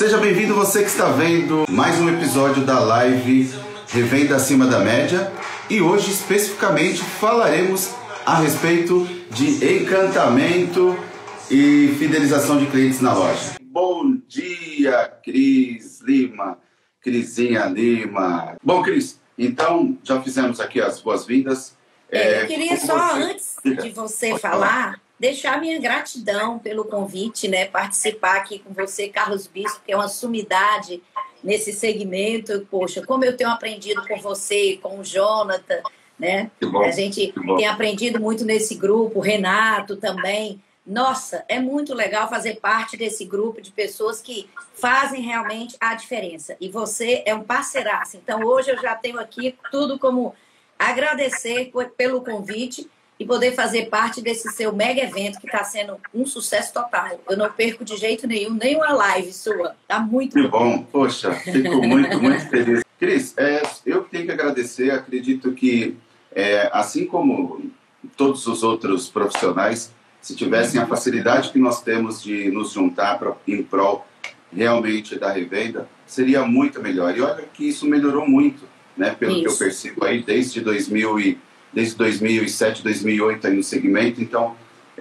Seja bem-vindo você que está vendo mais um episódio da live Revenda Acima da Média. E hoje especificamente falaremos a respeito de encantamento e fidelização de clientes na loja. Bom dia, Cris Lima, Crisinha Lima. Bom, Cris, então já fizemos aqui as boas-vindas. Eu queria só, antes de você falar, deixar minha gratidão pelo convite, né? Participar aqui com você, Carlos Bispo, que é uma sumidade nesse segmento. Poxa, como eu tenho aprendido com você, com o Jonathan, né? A gente tem aprendido muito nesse grupo, o Renato também. Nossa, é muito legal fazer parte desse grupo de pessoas que fazem realmente a diferença. E você é um parceiraço. Então, hoje eu já tenho aqui tudo como agradecer pelo convite e poder fazer parte desse seu mega evento que está sendo um sucesso total. Eu não perco de jeito nenhum, nem uma live sua. Está muito que bom. Poxa, fico muito feliz. Cris, eu tenho que agradecer. Acredito que, assim como todos os outros profissionais, se tivessem a facilidade que nós temos de nos juntar em prol realmente da revenda, seria muito melhor. E olha que isso melhorou muito, né? Pelo que eu percebo aí, desde 2007, 2008 aí no segmento. Então,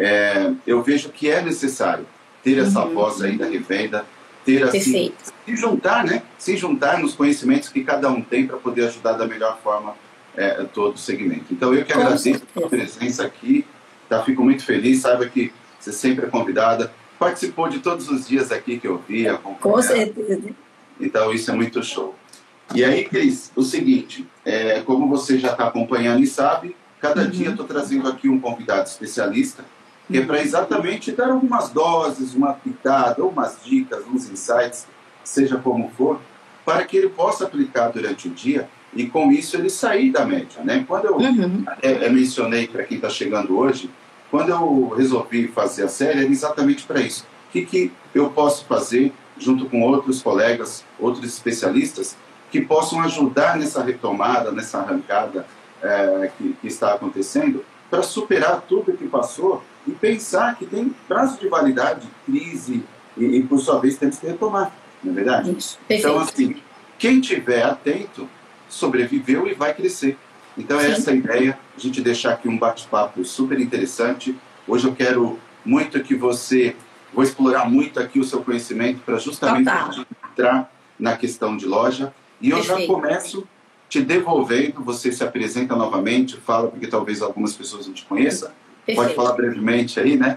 eu vejo que é necessário ter essa voz aí da revenda, ter assim, se juntar, né? Se juntar nos conhecimentos que cada um tem para poder ajudar da melhor forma todo o segmento. Então, eu que agradeço a presença aqui. Tá, fico muito feliz, saiba que você sempre é convidada. Participou de todos os dias aqui que eu vi, acompanhar. Com certeza. Então, isso é muito show. E aí, Cris, o seguinte, como você já está acompanhando e sabe, cada dia eu estou trazendo aqui um convidado especialista, que é para exatamente dar algumas doses, uma pitada, umas dicas, uns insights, seja como for, para que ele possa aplicar durante o dia e, com isso, ele sair da média, né? Quando eu mencionei para quem está chegando hoje, quando eu resolvi fazer a série, era exatamente para isso. O que eu posso fazer, junto com outros colegas, outros especialistas, que possam ajudar nessa retomada, nessa arrancada que está acontecendo, para superar tudo que passou e pensar que tem prazo de validade, crise, e por sua vez temos que retomar, não é verdade? Então, assim, quem estiver atento, sobreviveu e vai crescer. Então, essa ideia, a gente deixar aqui um bate-papo super interessante. Hoje eu quero muito que você... Vou explorar muito aqui o seu conhecimento para justamente entrar na questão de loja. E eu já começo te devolvendo, você se apresenta novamente, fala, porque talvez algumas pessoas não te conheçam. Pode falar brevemente aí, né?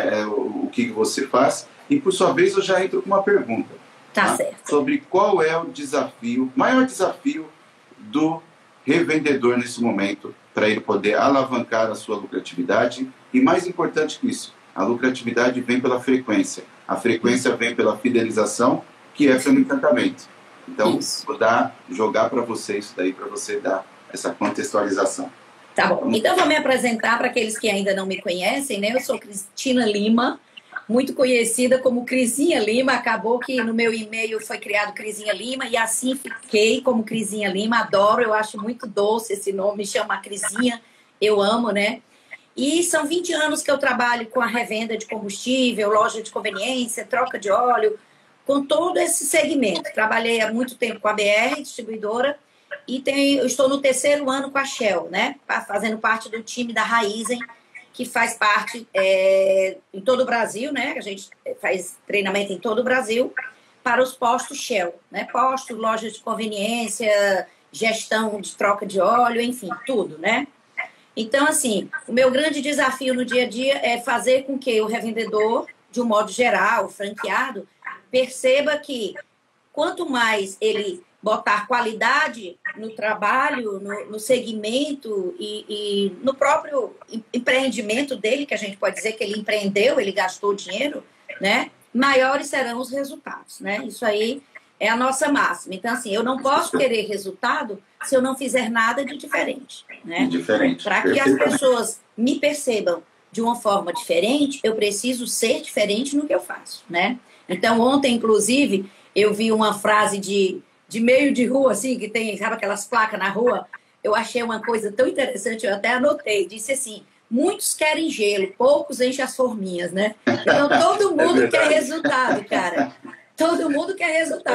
O que você faz. E, por sua vez, eu já entro com uma pergunta. Tá certo. Sobre qual é o desafio, maior desafio do revendedor nesse momento, para ele poder alavancar a sua lucratividade. E, mais importante que isso, a lucratividade vem pela frequência. A frequência vem pela fidelização, que é pelo encantamento. Então, vou jogar para você isso daí, para você dar essa contextualização. Tá bom. Então, vou me apresentar para aqueles que ainda não me conhecem, né? Eu sou Cristina Lima, muito conhecida como Crisinha Lima. Acabou que no meu e-mail foi criado Crisinha Lima e assim fiquei como Crisinha Lima. Adoro, eu acho muito doce esse nome, me chama Crisinha, eu amo, né? E são 20 anos que eu trabalho com a revenda de combustível, loja de conveniência, troca de óleo, com todo esse segmento. Trabalhei há muito tempo com a BR, distribuidora, e eu estou no 3º ano com a Shell, né? Fazendo parte do time da Raizen, que faz parte em todo o Brasil, né? A gente faz treinamento em todo o Brasil para os postos Shell, né? Postos, lojas de conveniência, gestão de troca de óleo, enfim, tudo, né? Então, assim, o meu grande desafio no dia a dia é fazer com que o revendedor, de um modo geral, o franqueado, perceba que quanto mais ele botar qualidade no trabalho, no segmento e no próprio empreendimento dele, que a gente pode dizer que ele empreendeu, ele gastou dinheiro, né? Maiores serão os resultados, né? Isso aí é a nossa máxima. Então, assim, eu não posso querer resultado se eu não fizer nada de diferente, né? Para que as pessoas me percebam de uma forma diferente, eu preciso ser diferente no que eu faço, né? Então, ontem, inclusive, eu vi uma frase de meio de rua, assim, que tem, sabe, aquelas placas na rua. Eu achei uma coisa tão interessante, eu até anotei. Disse assim, muitos querem gelo, poucos enchem as forminhas, né? Então, todo mundo quer resultado, cara. Todo mundo quer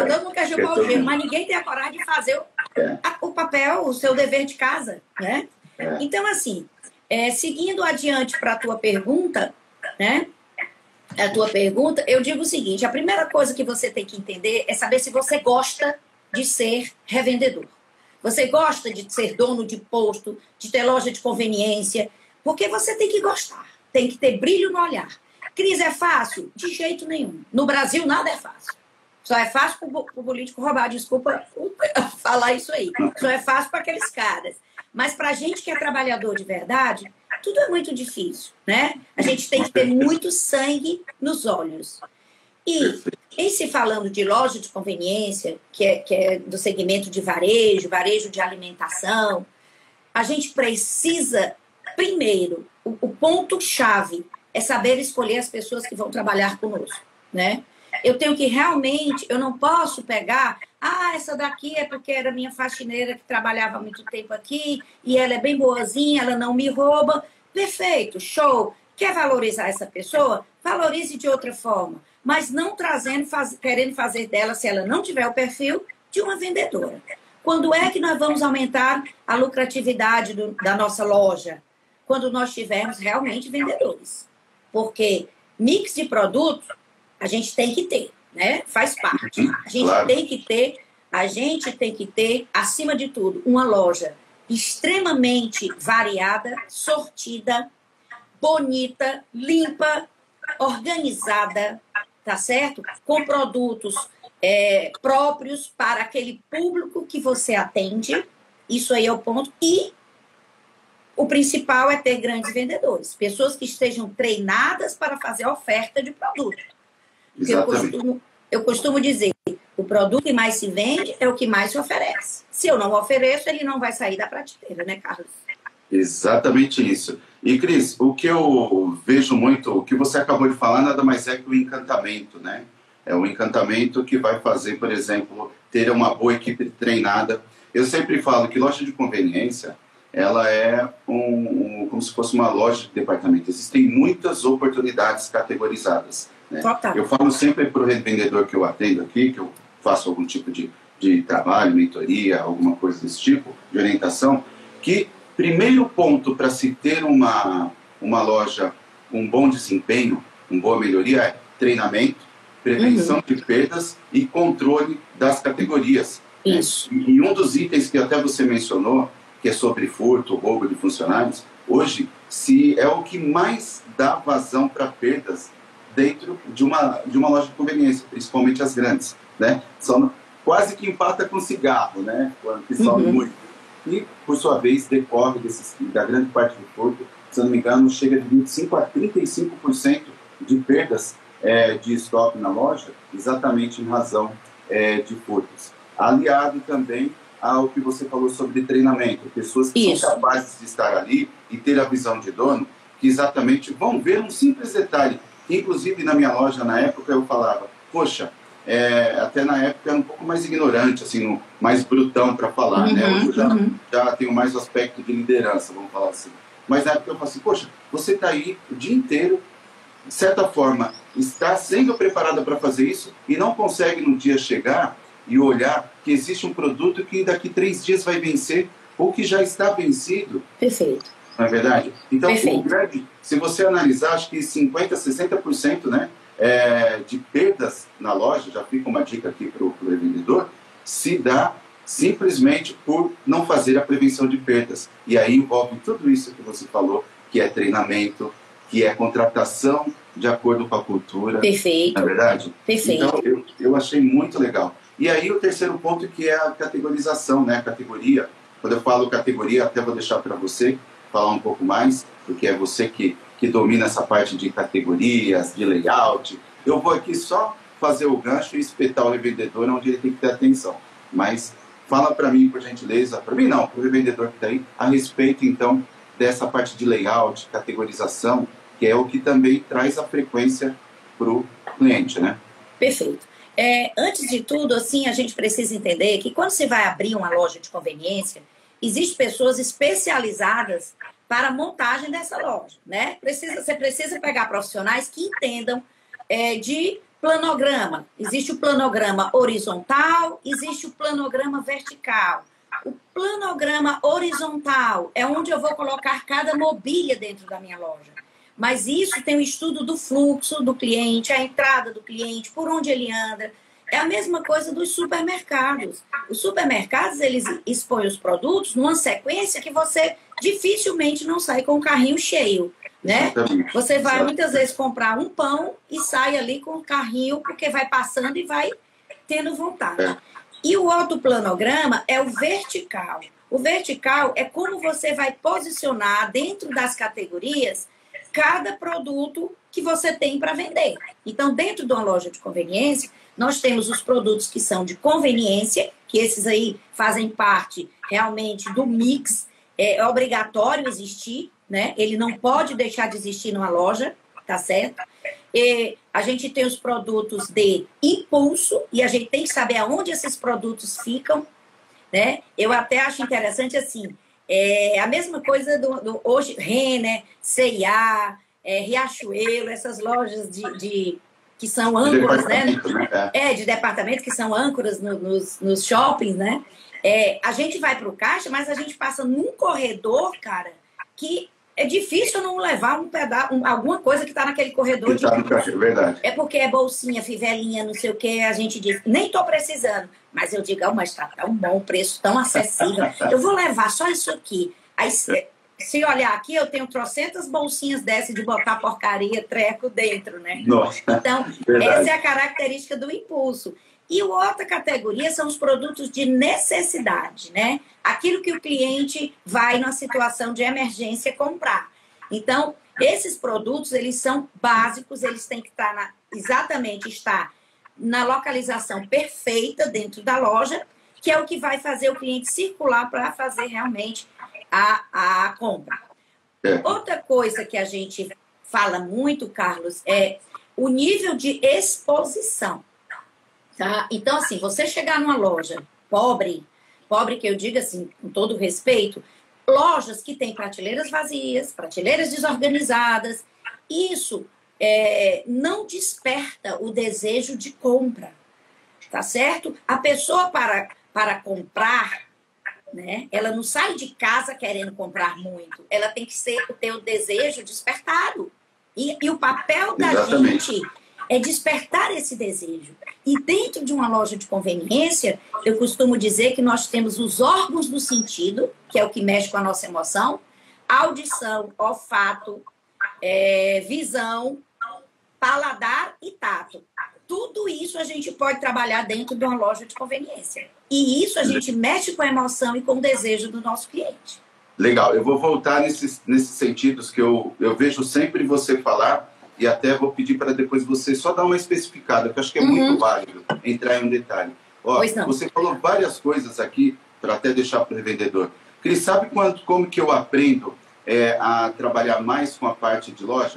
todo mundo quer chupar o gelo, mas ninguém tem a coragem de fazer o papel, o seu dever de casa, né? Então, assim, seguindo adiante para a tua pergunta, né? A tua pergunta, eu digo o seguinte: a primeira coisa que você tem que entender é saber se você gosta de ser revendedor. Você gosta de ser dono de posto, de ter loja de conveniência, porque você tem que gostar, tem que ter brilho no olhar. Crise é fácil? De jeito nenhum. No Brasil, nada é fácil. Só é fácil para o político roubar, desculpa falar isso aí. Só é fácil para aqueles caras. Mas para a gente que é trabalhador de verdade, tudo é muito difícil, né? A gente tem que ter muito sangue nos olhos. E, em se falando de loja de conveniência, que é do segmento de varejo de alimentação, a gente precisa, primeiro, o ponto-chave é saber escolher as pessoas que vão trabalhar conosco, né? Eu tenho que realmente, eu não posso pegar, essa daqui é porque era minha faxineira que trabalhava há muito tempo aqui e ela é bem boazinha, ela não me rouba. Perfeito, show. Quer valorizar essa pessoa? Valorize de outra forma, mas não querendo fazer dela, se ela não tiver o perfil, de uma vendedora. Quando é que nós vamos aumentar a lucratividade da nossa loja? Quando nós tivermos realmente vendedores. Porque mix de produtos a gente tem que ter, né? Faz parte. A gente tem que ter, acima de tudo, uma loja extremamente variada, sortida, bonita, limpa, organizada, tá certo? Com produtos próprios para aquele público que você atende. Isso aí é o ponto. E o principal é ter grandes vendedores, pessoas que estejam treinadas para fazer oferta de produto. Eu costumo dizer, o produto que mais se vende é o que mais se oferece. Se eu não ofereço, ele não vai sair da prateleira, né, Carlos? Exatamente isso. E, Cris, o que eu vejo muito, o que você acabou de falar, nada mais é que o encantamento, né? É o encantamento que vai fazer, por exemplo, ter uma boa equipe treinada. Eu sempre falo que loja de conveniência, ela é como se fosse uma loja de departamento. Existem muitas oportunidades categorizadas. Né? Eu falo sempre para o revendedor que eu atendo aqui, que eu faço algum tipo de trabalho, mentoria, alguma coisa desse tipo, de orientação, que primeiro ponto para se ter uma loja com um bom desempenho, uma boa melhoria, é treinamento, prevenção de perdas e controle das categorias. Isso. Né? E um dos itens que até você mencionou, que é sobre furto, roubo de funcionários, hoje se é o que mais dá vazão para perdas dentro de uma loja de conveniência, principalmente as grandes, né? Quase que empata com cigarro, né? Que sobe muito. E, por sua vez, decorre da grande parte do furto, se eu não me engano, chega de 25% a 35% de perdas de estoque na loja, exatamente em razão de furtos. Aliado também ao que você falou sobre treinamento, pessoas que são capazes de estar ali e ter a visão de dono, que exatamente vão ver um simples detalhe. Inclusive, na minha loja, na época, eu falava, poxa, até na época era um pouco mais ignorante, assim, mais brutão para falar, né? Hoje eu já tenho mais o aspecto de liderança, vamos falar assim. Mas na época eu falava assim, poxa, você está aí o dia inteiro, de certa forma, está sendo preparada para fazer isso e não consegue no dia chegar e olhar que existe um produto que daqui 3 dias vai vencer ou que já está vencido. Perfeito. Não é verdade? Então, se você analisar, acho que 50%, 60%, né, de perdas na loja, já fica uma dica aqui para o revendedor, se dá simplesmente por não fazer a prevenção de perdas. E aí envolve tudo isso que você falou, que é treinamento, que é contratação de acordo com a cultura. Perfeito. Não é verdade? Perfeito. Então, eu achei muito legal. E aí o terceiro ponto, que é a categorização, né? A categoria. Quando eu falo categoria, até vou deixar para você falar um pouco mais, porque é você que domina essa parte de categorias, de layout. Eu vou aqui só fazer o gancho e espetar o revendedor onde ele tem que ter atenção. Mas fala para mim, por gentileza, para mim não, para o revendedor que está aí, a respeito, então, dessa parte de layout, categorização, que é o que também traz a frequência para o cliente, né? Perfeito. Antes de tudo, assim, a gente precisa entender que quando você vai abrir uma loja de conveniência, existem pessoas especializadas para a montagem dessa loja, né? Você precisa pegar profissionais que entendam de Planograma. Existe o planograma horizontal, existe o planograma vertical. O planograma horizontal é onde eu vou colocar cada mobília dentro da minha loja. Mas isso tem o estudo do fluxo do cliente, a entrada do cliente, por onde ele anda. É a mesma coisa dos supermercados. Os supermercados, eles expõem os produtos numa sequência que você dificilmente não sai com o carrinho cheio, né? Você vai muitas vezes comprar um pão e sai ali com o carrinho porque vai passando e vai tendo vontade. E o outro planograma é o vertical. O vertical é como você vai posicionar dentro das categorias cada produto que você tem para vender. Então, dentro de uma loja de conveniência, nós temos os produtos que são de conveniência, que esses aí fazem parte realmente do mix, é obrigatório existir, né? Ele não pode deixar de existir numa loja, tá certo? E a gente tem os produtos de impulso, e a gente tem que saber aonde esses produtos ficam, né? Eu até acho interessante assim, a mesma coisa do hoje, Renner, C&A, Riachuelo, essas lojas que são âncoras, né? De departamento, que são âncoras nos shoppings, né? A gente vai para o caixa, mas a gente passa num corredor, cara, que é difícil não levar um pedaço, alguma coisa que está naquele corredor. Que tá no caixa, é verdade. É porque é bolsinha, fivelinha, não sei o que, a gente diz, nem estou precisando. Mas eu digo, mas está tão bom, o preço tão acessível. Eu vou levar só isso aqui. Aí, se olhar aqui, eu tenho trocentas bolsinhas dessas de botar porcaria, treco dentro, né? Nossa, então, verdade. Essa é a característica do impulso. E outra categoria são os produtos de necessidade, né? Aquilo que o cliente vai numa situação de emergência comprar. Então, esses produtos, eles são básicos, eles têm que estar exatamente na localização perfeita dentro da loja, que é o que vai fazer o cliente circular para fazer realmente a compra. Outra coisa que a gente fala muito, Carlos, é o nível de exposição. Tá? Então, assim, você chegar numa loja pobre que eu digo assim, com todo respeito, lojas que têm prateleiras vazias, prateleiras desorganizadas, isso não desperta o desejo de compra, tá certo? A pessoa para comprar, né, ela não sai de casa querendo comprar muito, ela tem que ter o desejo despertado. E o papel da gente é despertar esse desejo. E dentro de uma loja de conveniência, eu costumo dizer que nós temos os órgãos do sentido, que é o que mexe com a nossa emoção, audição, olfato, visão, paladar e tato. Tudo isso a gente pode trabalhar dentro de uma loja de conveniência. E isso a gente mexe com a emoção e com o desejo do nosso cliente. Legal, eu vou voltar nesses sentidos que eu vejo sempre você falar, e até vou pedir para depois você só dar uma especificada, que eu acho que é muito válido entrar em um detalhe. Você falou várias coisas aqui, para até deixar para o revendedor. Cris, sabe como que eu aprendo a trabalhar mais com a parte de loja?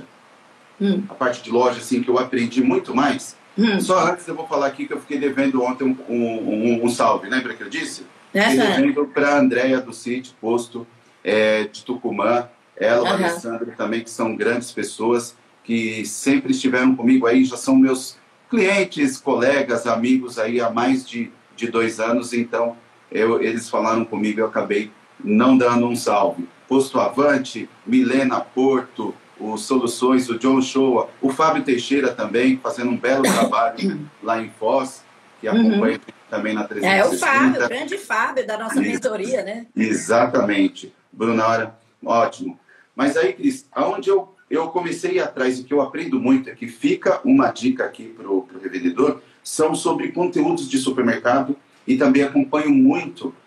A parte de loja, assim, que eu aprendi muito mais. Só antes eu vou falar aqui que eu fiquei devendo ontem um salve, lembra que eu disse? Fiquei devendo para a Andréia do City Posto de Tucumã, ela, o Alessandro também, que são grandes pessoas que sempre estiveram comigo aí, já são meus clientes, colegas, amigos aí há mais de 2 anos, então eles falaram comigo e eu acabei não dando um salve. Posto Avante, Milena Porto, os Soluções, o John Shoa, o Fábio Teixeira também, fazendo um belo trabalho lá em Foz, que acompanha também na 360. O Fábio, o grande Fábio da nossa mentoria, né? Exatamente. Bruna, ótimo. Mas aí, Cris, aonde eu comecei a ir atrás, e que eu aprendo muito, é que fica uma dica aqui para o revendedor, são sobre conteúdos de supermercado, e também acompanho muito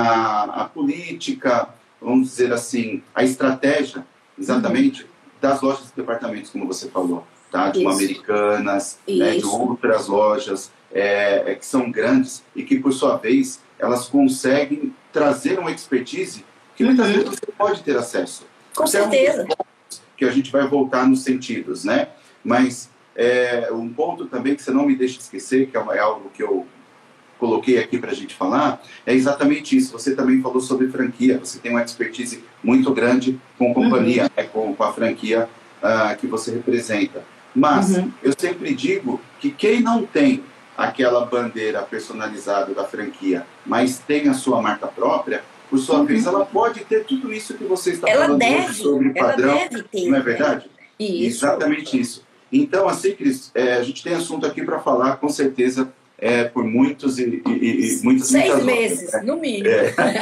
a política, vamos dizer assim, a estratégia, exatamente, das lojas de departamentos, como você falou, tá? De Americanas, né, de outras lojas que são grandes e que, por sua vez, elas conseguem trazer uma expertise que muitas vezes você pode ter acesso. Com certeza. Que a gente vai voltar nos sentidos, né? Mas um ponto também que você não me deixa esquecer, que é algo que eu coloquei aqui para a gente falar, é exatamente isso. Você também falou sobre franquia, você tem uma expertise muito grande com companhia, com a franquia que você representa. Mas eu sempre digo que quem não tem aquela bandeira personalizada da franquia, mas tem a sua marca própria, por sua vez, ela pode ter tudo isso que você está falando hoje sobre padrão. Ela deve ter, não é verdade? Isso. Exatamente isso. Então, assim, Cris, a gente tem assunto aqui para falar, com certeza, por muitas 6 meses, né? no mínimo.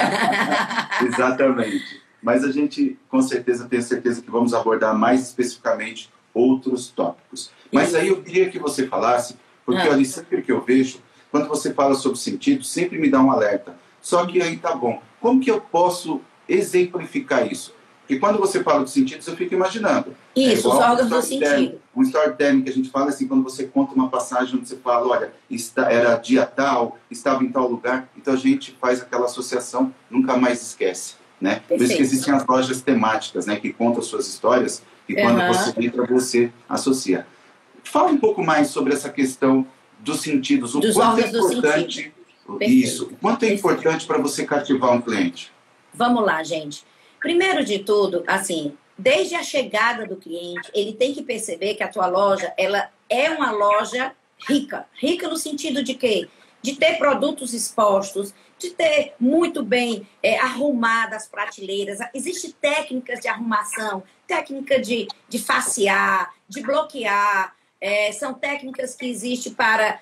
Exatamente. Mas a gente, com certeza, tem certeza que vamos abordar mais especificamente outros tópicos. Mas aí eu queria que você falasse, porque olha, sempre que eu vejo, quando você fala sobre sentido, sempre me dá um alerta. Só que aí tá bom. Como que eu posso exemplificar isso? Porque quando você fala dos sentidos, eu fico imaginando. Isso, os órgãos do sentido. Um storytelling que a gente fala assim, quando você conta uma passagem onde você fala, olha, era dia tal, estava em tal lugar, então a gente faz aquela associação, nunca mais esquece, né? Por isso que existem as lojas temáticas, né, que contam suas histórias, e quando você entra, você associa. Fala um pouco mais sobre essa questão dos sentidos, o quanto é importante isso, o quanto é importante para você cativar um cliente. Vamos lá, gente. Primeiro de tudo, assim, desde a chegada do cliente, ele tem que perceber que a tua loja, ela é uma loja rica. Rica no sentido de quê? De ter produtos expostos, de ter muito bem arrumadas as prateleiras. Existem técnicas de arrumação, técnica de facear, de bloquear. São técnicas que existem para...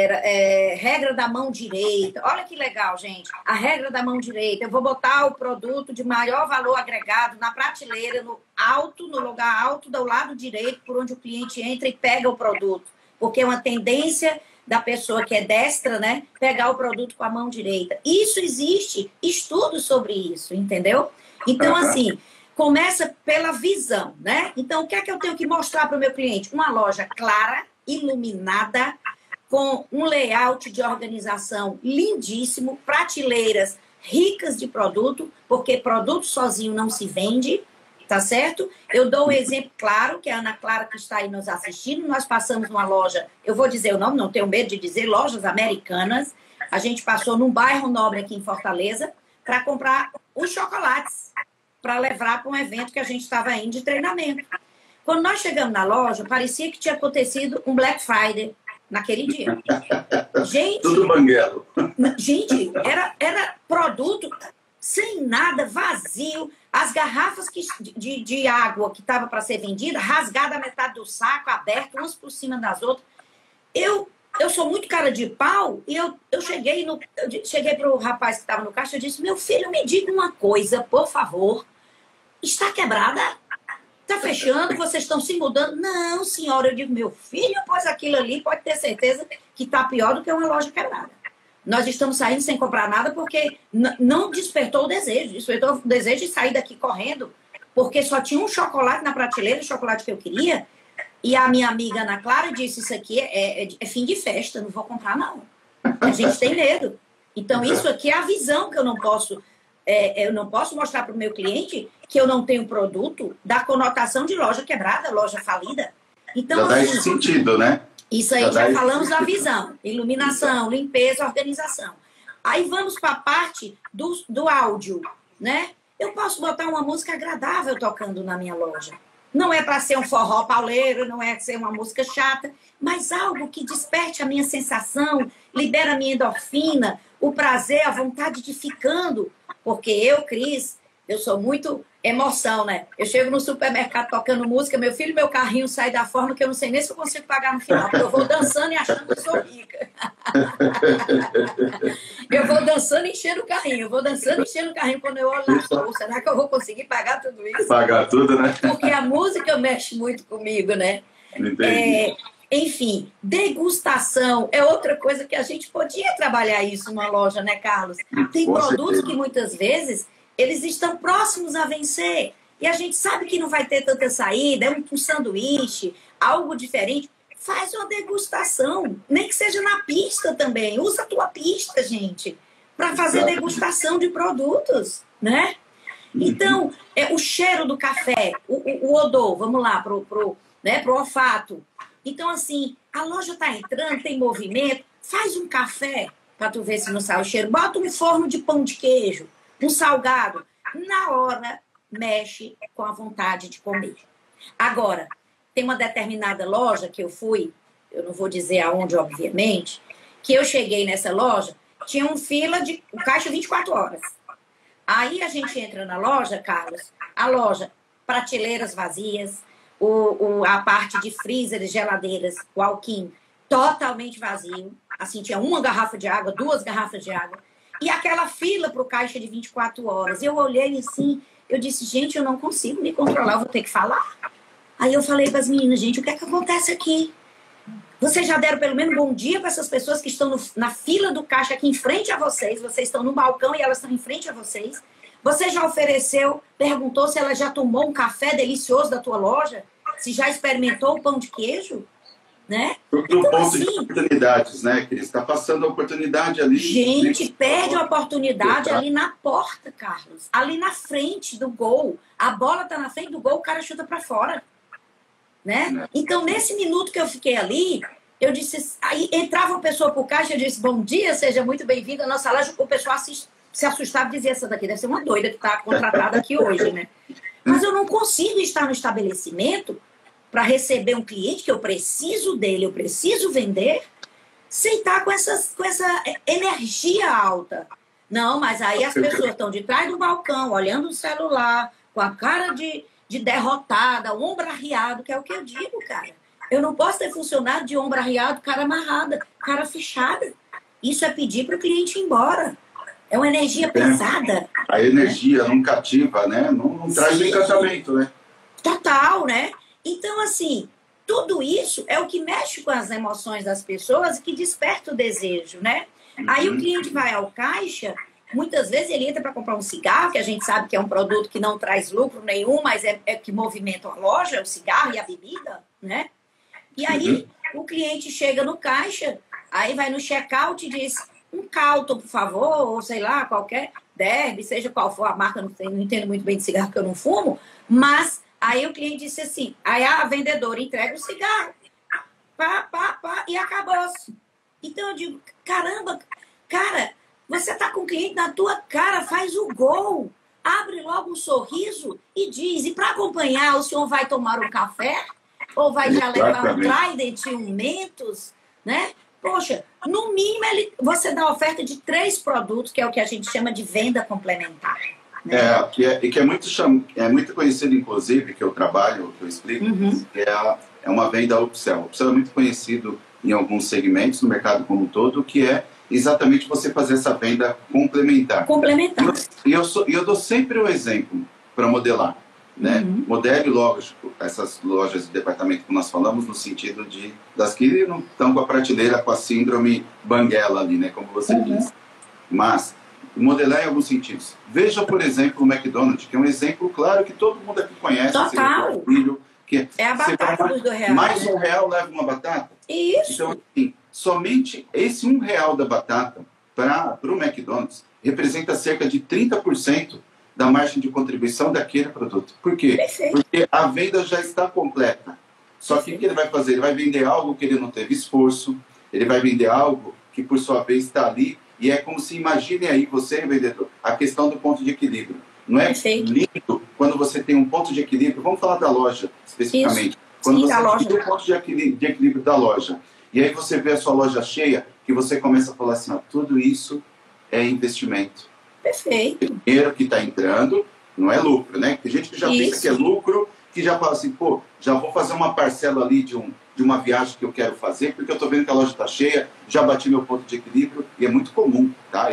regra da mão direita. Olha que legal, gente. A regra da mão direita. Eu vou botar o produto de maior valor agregado na prateleira, no lugar alto do lado direito, por onde o cliente entra e pega o produto. Porque é uma tendência da pessoa que é destra, né? Pegar o produto com a mão direita. Isso existe estudos sobre isso, entendeu? Então, assim, começa pela visão, né? Então, o que é que eu tenho que mostrar para o meu cliente? Uma loja clara, iluminada, com um layout de organização lindíssimo, prateleiras ricas de produto, porque produto sozinho não se vende, tá certo? Eu dou um exemplo claro, que é a Ana Clara que está aí nos assistindo. Nós passamos numa loja, eu vou dizer o nome, não tenho medo de dizer, Lojas Americanas. A gente passou num bairro nobre aqui em Fortaleza para comprar os chocolates para levar para um evento que a gente estava indo de treinamento. Quando nós chegamos na loja, parecia que tinha acontecido um Black Friday naquele dia. Gente, tudo banguelo. Gente, era produto sem nada, vazio. As garrafas de água que estava para ser vendida, rasgada a metade do saco, aberto, umas por cima das outras. Eu sou muito cara de pau e eu cheguei para o rapaz que estava no caixa e disse, meu filho, me diga uma coisa, por favor. Está quebrada? Está fechando? Vocês estão se mudando? Não, senhora. Eu digo, meu filho, pois aquilo ali pode ter certeza que está pior do que uma loja quebrada. Nós estamos saindo sem comprar nada porque não despertou o desejo. Despertou o desejo de sair daqui correndo, porque só tinha um chocolate na prateleira, o chocolate que eu queria. E a minha amiga Ana Clara disse, isso aqui é fim de festa, não vou comprar não. A gente tem medo. Então, isso aqui é a visão que eu não posso mostrar para o meu cliente que eu não tenho produto da conotação de loja quebrada, loja falida. Então, já dá esse sentido, né? Isso aí já falamos da visão. Iluminação, limpeza, organização. Aí vamos para a parte do áudio, né? Eu posso botar uma música agradável tocando na minha loja. Não é para ser um forró pauleiro, não é ser uma música chata, mas algo que desperte a minha sensação, libera a minha endorfina, o prazer, a vontade de ficando. Porque eu, Cris, eu sou muito emoção, né? Eu chego no supermercado tocando música, meu filho, meu carrinho sai da forma que eu não sei nem se eu consigo pagar no final, porque eu vou dançando e achando que eu sou rica. Eu vou dançando e enchendo o carrinho, quando eu olho lá, será que eu vou conseguir pagar tudo isso? Pagar tudo, né? Porque a música mexe muito comigo, né? Entendi. Enfim, degustação é outra coisa que a gente podia trabalhar isso numa loja, né, Carlos? Tem produtos que muitas vezes eles estão próximos a vencer e a gente sabe que não vai ter tanta saída, é um sanduíche, algo diferente. Faz uma degustação, nem que seja na pista também. Usa a tua pista, gente, para fazer degustação de produtos, né? Então, o cheiro do café, o odor, vamos lá, pro olfato. Então, assim, a loja está entrando, tem movimento, faz um café para tu ver se não sai o cheiro. Bota um forno de pão de queijo, um salgado. Na hora, mexe com a vontade de comer. Agora, tem uma determinada loja que eu fui, eu não vou dizer aonde, obviamente, que eu cheguei nessa loja, tinha um fila de o caixa 24 horas. Aí a gente entra na loja, Carlos, a loja, prateleiras vazias, a parte de freezers, geladeiras, o alquim, totalmente vazio. Assim, tinha uma garrafa de água, 2 garrafas de água. E aquela fila para o caixa de 24 horas. Eu olhei assim, eu disse, gente, eu não consigo me controlar, eu vou ter que falar. Aí eu falei para as meninas, gente, o que é que acontece aqui? Vocês já deram pelo menos bom dia para essas pessoas que estão na fila do caixa aqui em frente a vocês. Vocês estão no balcão e elas estão em frente a vocês. Você já ofereceu, perguntou se ela já tomou um café delicioso da tua loja? Se já experimentou o pão de queijo? Né? No então, ponto assim, de oportunidades, né? Que ele está passando a oportunidade ali. Gente, perde a oportunidade ali na porta, Carlos. Ali na frente do gol. A bola tá na frente do gol, o cara chuta para fora. Né? Então, nesse minuto que eu fiquei ali, eu disse... Aí entrava uma pessoa pro caixa, eu disse, bom dia, seja muito bem-vindo à nossa loja. O pessoal se assustava e dizia, essa daqui deve ser uma doida que está contratada aqui hoje, né? Mas eu não consigo estar no estabelecimento para receber um cliente que eu preciso dele, eu preciso vender, sem estar com essa energia alta. Não, mas aí as pessoas estão de trás do balcão, olhando o celular, com a cara de derrotada, ombro arriado, que é o que eu digo, cara. Eu não posso ter funcionário de ombro arriado, cara amarrada, cara fechada. Isso é pedir para o cliente ir embora. É uma energia pesada. A energia não cativa, né? Não traz encantamento, né? Total, né? Então, assim, tudo isso é o que mexe com as emoções das pessoas e que desperta o desejo, né? Aí o cliente vai ao caixa, muitas vezes ele entra para comprar um cigarro, que a gente sabe que é um produto que não traz lucro nenhum, mas é que movimenta a loja, o cigarro e a bebida, né? E aí o cliente chega no caixa, aí vai no check-out e diz... um Calton, por favor, ou sei lá, qualquer Derby, seja qual for a marca, não entendo muito bem de cigarro porque eu não fumo, mas aí o cliente disse assim, aí a vendedora entrega o cigarro, e acabou-se. Então eu digo, caramba, cara, você tá com o cliente na tua cara, faz o gol, abre logo um sorriso e diz, e para acompanhar, o senhor vai tomar um café? Ou vai já levar um Trident e um Mentos, né? Poxa, no mínimo você dá oferta de 3 produtos, que é o que a gente chama de venda complementar. Né? Que é muito conhecido, inclusive, que eu trabalho, que eu explico, que é uma venda upsell. Upsell é muito conhecido em alguns segmentos no mercado como um todo, que é exatamente você fazer essa venda complementar. Complementar. E eu dou sempre um exemplo para modelar. Né? Modelo, lógico, essas lojas de departamento que nós falamos no sentido das que não estão com a prateleira com a síndrome Banguela ali, né? Como você disse. Mas modelar em alguns sentidos. Veja, por exemplo, o McDonald's, que é um exemplo claro que todo mundo aqui conhece. Total. Filho, que é a batata dos R$2. Mais R$1 leva uma batata? Isso. Então, assim, somente esse R$1 da batata para o McDonald's representa cerca de 30% da margem de contribuição daquele produto. Por quê? Perfeito. Porque a venda já está completa. Só que o que ele vai fazer? Ele vai vender algo que ele não teve esforço, ele vai vender algo que, por sua vez, está ali, e é como se, imagine aí, você, vendedor, a questão do ponto de equilíbrio. Não é lindo quando você tem um ponto de equilíbrio? Vamos falar da loja, especificamente. Isso. Quando Sim, você tem um ponto de equilíbrio da loja, e aí você vê a sua loja cheia, que você começa a falar assim, ó, tudo isso é investimento. Perfeito. O dinheiro que está entrando não é lucro, né? Tem gente que já pensa que é lucro, que já fala assim, pô, já vou fazer uma parcela ali de uma viagem que eu quero fazer, porque eu estou vendo que a loja está cheia, já bati meu ponto de equilíbrio, e é muito comum, tá?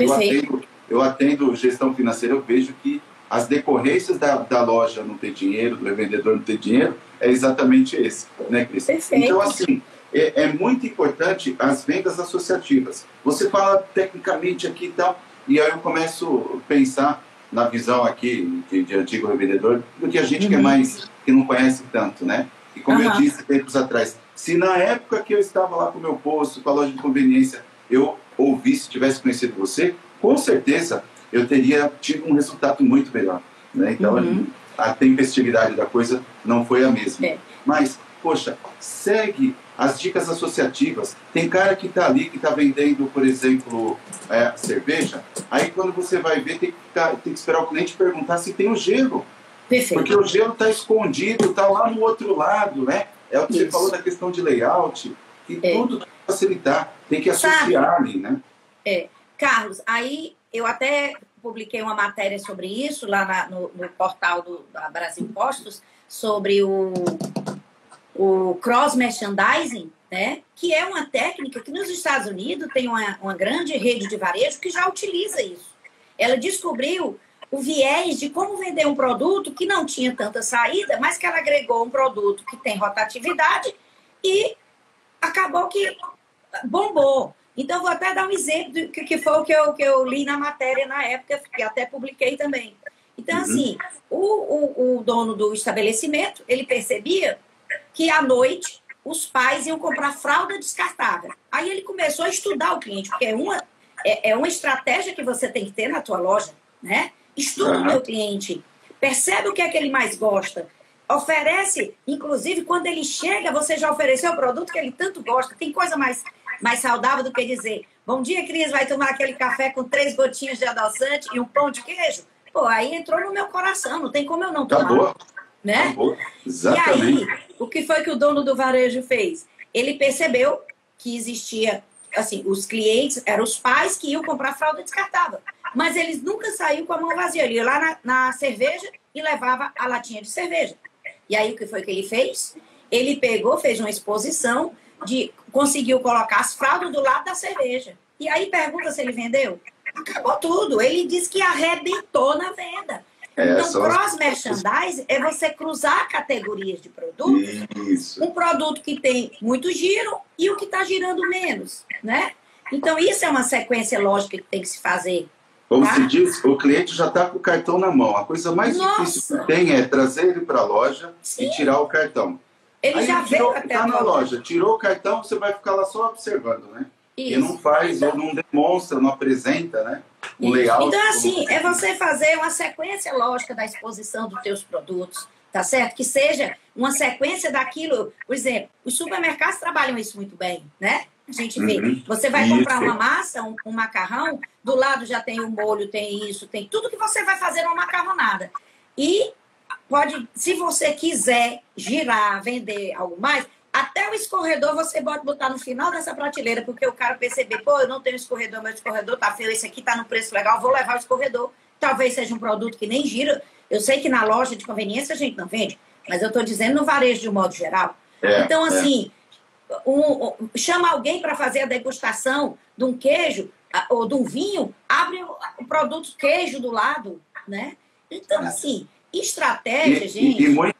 Eu atendo gestão financeira, eu vejo que as decorrências da loja não ter dinheiro, do revendedor não ter dinheiro, é exatamente esse, né, Cris? Perfeito. Então, assim, é muito importante as vendas associativas. Você fala tecnicamente aqui e tal, e aí eu começo a pensar na visão aqui de antigo revendedor, do que a gente que é mais, que não conhece tanto, né? E como eu disse tempos atrás, se na época que eu estava lá com o meu posto, com a loja de conveniência, eu ouvisse, tivesse conhecido você, com certeza eu teria tido um resultado muito melhor, né? Então a tempestividade da coisa não foi a mesma. Mas, poxa, segue as dicas associativas. Tem cara que está ali, que está vendendo, por exemplo, cerveja. Aí quando você vai ver, tem que esperar o cliente perguntar se tem o gelo. Perfeito. Porque o gelo está escondido, está lá no outro lado, né? É o que você falou da questão de layout, que tudo tem que facilitar, tem que associar ali, né? Carlos, aí eu até publiquei uma matéria sobre isso lá no portal da Brasil Impostos, sobre o cross-merchandising, né? Que é uma técnica que nos Estados Unidos tem uma grande rede de varejo que já utiliza isso. Ela descobriu o viés de como vender um produto que não tinha tanta saída, mas que ela agregou um produto que tem rotatividade e acabou que bombou. Então, vou até dar um exemplo que foi o que eu li na matéria na época, que até publiquei também. Então, assim, o dono do estabelecimento, ele percebia que à noite os pais iam comprar fralda descartável. Aí ele começou a estudar o cliente, porque é uma estratégia que você tem que ter na tua loja, né? Estuda o teu cliente, percebe o que é que ele mais gosta, oferece, inclusive, quando ele chega, você já ofereceu o produto que ele tanto gosta. Tem coisa mais saudável do que dizer: bom dia, Cris, vai tomar aquele café com 3 gotinhas de adoçante e um pão de queijo? Pô, aí entrou no meu coração, não tem como eu não tomar. Acabou. Né? Acabou. Exatamente. E aí, o que foi que o dono do varejo fez? Ele percebeu que existia, assim, os clientes eram os pais que iam comprar fralda descartável, mas eles nunca saíam com a mão vazia. Ele ia lá na cerveja e levava a latinha de cerveja. E aí, o que foi que ele fez? Ele pegou, fez uma exposição, conseguiu colocar as fraldas do lado da cerveja. E aí, pergunta se ele vendeu? Acabou tudo. Ele disse que arrebentou na venda. Então, cross-merchandising é você cruzar categorias de produtos. Isso. Um produto que tem muito giro e o que está girando menos, né? Então, isso é uma sequência lógica que tem que se fazer. Como se diz, o cliente já está com o cartão na mão. A coisa mais difícil que tem é trazer ele para a loja e tirar o cartão. Ele já veio até a loja, tirou o cartão, você vai ficar lá só observando, né? Isso. E não faz, ou não demonstra, não apresenta, né? O layout. Então, assim, é você fazer uma sequência lógica da exposição dos teus produtos, tá certo? Que seja uma sequência daquilo. Por exemplo, os supermercados trabalham isso muito bem, né? A gente vê. Você vai comprar uma massa, um macarrão, do lado já tem o molho, tem isso, tem tudo que você vai fazer numa macarronada. E pode, se você quiser girar, vender algo mais, até o escorredor você pode botar no final dessa prateleira, porque o cara perceber, pô, eu não tenho escorredor, meu escorredor tá feio, esse aqui tá no preço legal, vou levar o escorredor. Talvez seja um produto que nem gira. Eu sei que na loja de conveniência a gente não vende, mas eu tô dizendo no varejo de um modo geral. Então, assim, chama alguém para fazer a degustação de um queijo ou de um vinho, abre o produto queijo do lado, né? Então, assim, estratégia, gente...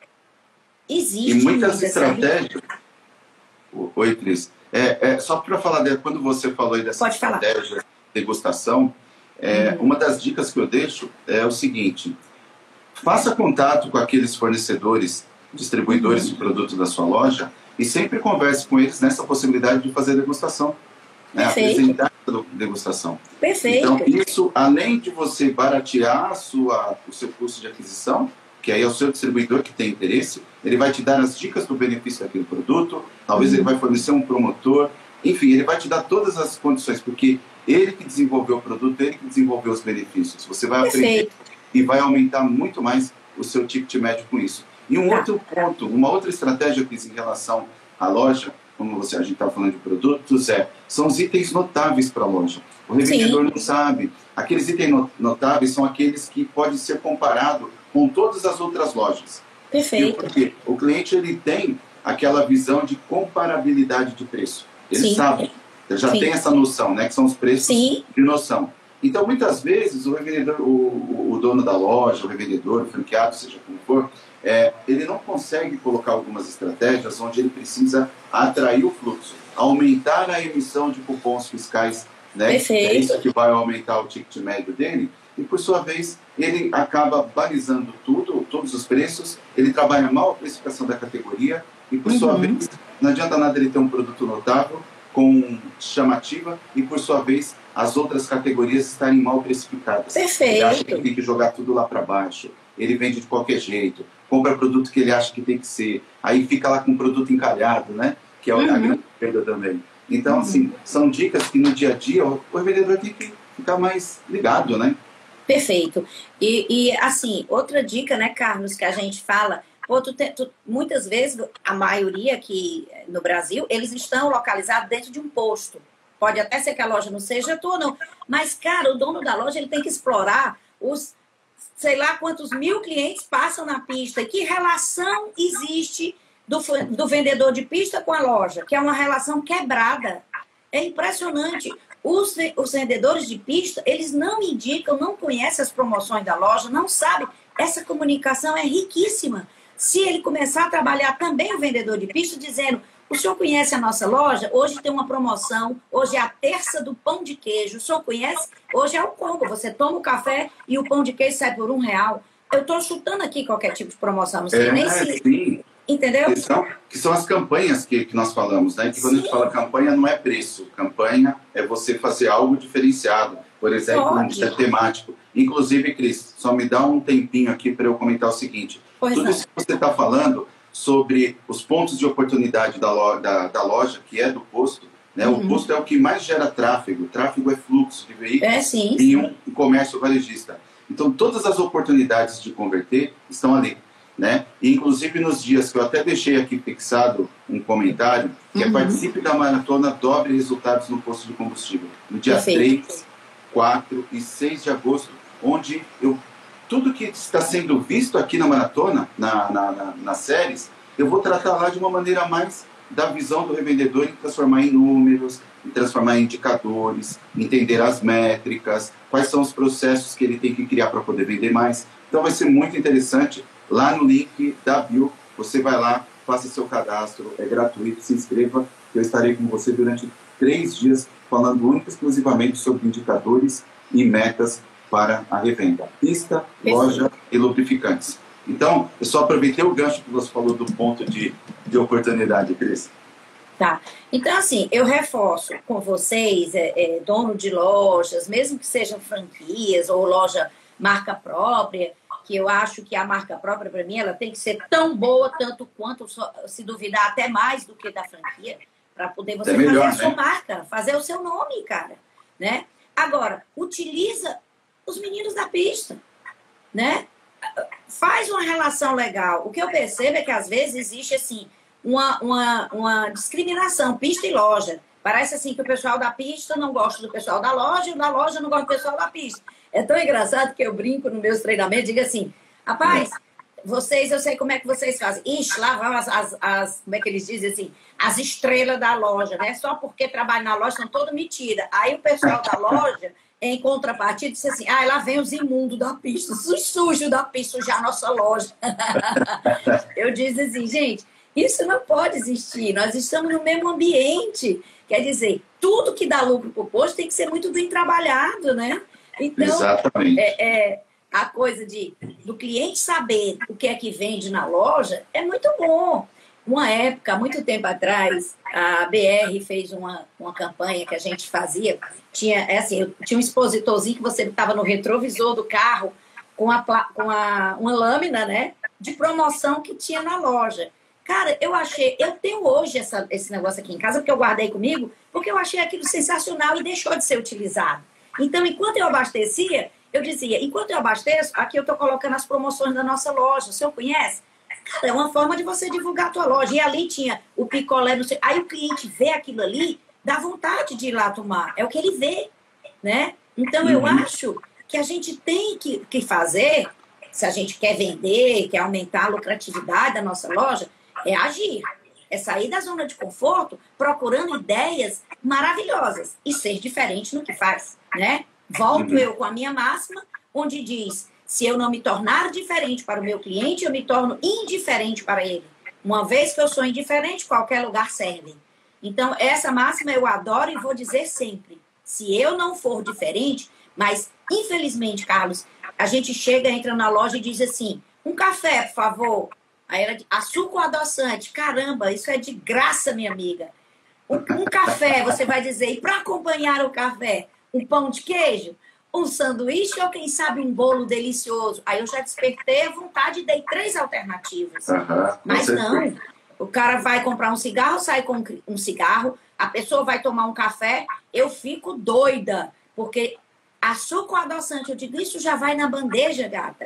Existe. E muitas estratégias... Oi, Cris. Só para falar, quando você falou aí dessa estratégia de degustação, uma das dicas que eu deixo é o seguinte: faça contato com aqueles fornecedores, distribuidores de produtos da sua loja e sempre converse com eles nessa possibilidade de fazer degustação. Né? Apresentar a degustação. Perfeito. Então, isso, além de você baratear o seu custo de aquisição, que aí é o seu distribuidor que tem interesse, ele vai te dar as dicas do benefício daquele produto, talvez ele vai fornecer um promotor, enfim, ele vai te dar todas as condições, porque ele que desenvolveu o produto, ele que desenvolveu os benefícios. Você vai aprender e vai aumentar muito mais o seu ticket médio com isso. E um outro ponto, uma outra estratégia que em relação à loja, como a gente está falando de produtos, são os itens notáveis para a loja. O revendedor não sabe. Aqueles itens notáveis são aqueles que podem ser comparados com todas as outras lojas. Perfeito. Porque o cliente ele tem aquela visão de comparabilidade de preço. Ele sabe, ele já tem essa noção, né, que são os preços de noção. Então, muitas vezes, o revendedor, o dono da loja, o revendedor, o franqueado, seja como for, ele não consegue colocar algumas estratégias onde ele precisa atrair o fluxo, aumentar a emissão de cupons fiscais, né? É isso que vai aumentar o ticket médio dele. E, por sua vez, ele acaba balizando todos os preços, ele trabalha mal a precificação da categoria e, por sua vez, não adianta nada ele ter um produto notável, com chamativa, e, por sua vez, as outras categorias estarem mal precificadas. Perfeito. Ele acha que tem que jogar tudo lá para baixo, ele vende de qualquer jeito, compra produto que ele acha que tem que ser, aí fica lá com o produto encalhado, né? Que é a grande perda também. Então, assim, são dicas que no dia a dia o vendedor tem que ficar mais ligado, né? Perfeito. E assim, outra dica, né, Carlos, que a gente fala, Muitas vezes, a maioria aqui no Brasil, eles estão localizados dentro de um posto. Pode até ser que a loja não seja tua, não. Mas, cara, o dono da loja ele tem que explorar os, sei lá quantos mil clientes passam na pista. E que relação existe do vendedor de pista com a loja? Que é uma relação quebrada. É impressionante. Os vendedores de pista, eles não indicam, não conhecem as promoções da loja, não sabem. Essa comunicação é riquíssima. Se ele começar a trabalhar também o vendedor de pista, dizendo... O senhor conhece a nossa loja? Hoje tem uma promoção. Hoje é a terça do pão de queijo. O senhor conhece? Hoje é o combo. Você toma o café e o pão de queijo sai por R$1. Eu estou chutando aqui qualquer tipo de promoção. Não sei nem se... Sim. Entendeu? Que são as campanhas que nós falamos, né? Que quando a gente fala campanha, não é preço. Campanha é você fazer algo diferenciado. Por exemplo, um temático. Inclusive, Cris, só me dá um tempinho aqui para eu comentar o seguinte. Tudo isso que você está falando... sobre os pontos de oportunidade da loja, que é do posto, né? O posto é o que mais gera tráfego. O tráfego é fluxo de veículos em um comércio varejista. Então, todas as oportunidades de converter estão ali, né? E, inclusive, nos dias que eu até deixei aqui fixado um comentário, que é participe da maratona Dobre Resultados no Posto de Combustível, no dia 3, 4 e 6 de agosto, onde tudo que está sendo visto aqui na maratona, nas séries, eu vou tratar lá de uma maneira mais da visão do revendedor e transformar em números, e transformar em indicadores, entender as métricas, quais são os processos que ele tem que criar para poder vender mais. Então vai ser muito interessante. Lá no link da bio, você vai lá, faça seu cadastro, é gratuito, se inscreva. Eu estarei com você durante 3 dias falando única e exclusivamente sobre indicadores e metas para a revenda. Pista, loja e lubrificantes. Então, eu só aproveitei o gancho que você falou do ponto de oportunidade, Cris. Tá. Então, assim, eu reforço com vocês, dono de lojas, mesmo que sejam franquias ou loja marca própria, que eu acho que a marca própria, para mim, ela tem que ser tão boa, tanto quanto, se duvidar, até mais do que da franquia, para poder você fazer a sua marca, fazer o seu nome, cara. Né? Agora, utiliza os meninos da pista, né? Faz uma relação legal. O que eu percebo é que, às vezes, existe, assim, uma discriminação, pista e loja. Parece, assim, que o pessoal da pista não gosta do pessoal da loja e o da loja não gosta do pessoal da pista. É tão engraçado que eu brinco nos meus treinamentos, digo assim, rapaz, vocês, eu sei como é que vocês fazem. Ixi, lá vão como é que eles dizem assim, as estrelas da loja, né? Só porque trabalham na loja são todas metidas. Aí o pessoal da loja... em contrapartida, disse assim, lá vem os imundos da pista, os sujos da pista, sujar a nossa loja. Eu disse assim, gente, isso não pode existir, nós estamos no mesmo ambiente. Quer dizer, tudo que dá lucro para o posto tem que ser muito bem trabalhado, né? Então, exatamente. A coisa do cliente saber o que é que vende na loja é muito bom. Uma época, muito tempo atrás, a BR fez uma campanha que a gente fazia. Tinha um expositorzinho que você estava no retrovisor do carro com uma lâmina, né, de promoção que tinha na loja. Cara, eu tenho hoje esse negócio aqui em casa, porque eu guardei comigo, porque eu achei aquilo sensacional e deixou de ser utilizado. Então, enquanto eu abastecia, eu dizia, enquanto eu abasteço, aqui eu estou colocando as promoções da nossa loja. O senhor conhece? Cara, é uma forma de você divulgar a tua loja. E ali tinha o picolé, não sei. Aí o cliente vê aquilo ali, dá vontade de ir lá tomar. É o que ele vê, né? Então, eu acho que a gente tem que fazer, se a gente quer vender, quer aumentar a lucratividade da nossa loja, é agir. É sair da zona de conforto, procurando ideias maravilhosas e ser diferente no que faz, né? Volto eu com a minha máxima, onde diz... se eu não me tornar diferente para o meu cliente, eu me torno indiferente para ele. Uma vez que eu sou indiferente, qualquer lugar serve. Então, essa máxima eu adoro e vou dizer sempre. Se eu não for diferente, mas, infelizmente, Carlos, a gente chega, entra na loja e diz assim, um café, por favor. Aí ela diz, açúcar ou adoçante? Caramba, isso é de graça, minha amiga. Um café, você vai dizer, e para acompanhar o café, um pão de queijo? Um sanduíche ou, quem sabe, um bolo delicioso. Aí eu já despertei a vontade e dei 3 alternativas. Mas não, o cara vai comprar um cigarro, sai com um cigarro, a pessoa vai tomar um café, eu fico doida, porque açúcar ou adoçante, eu digo, isso já vai na bandeja, gata.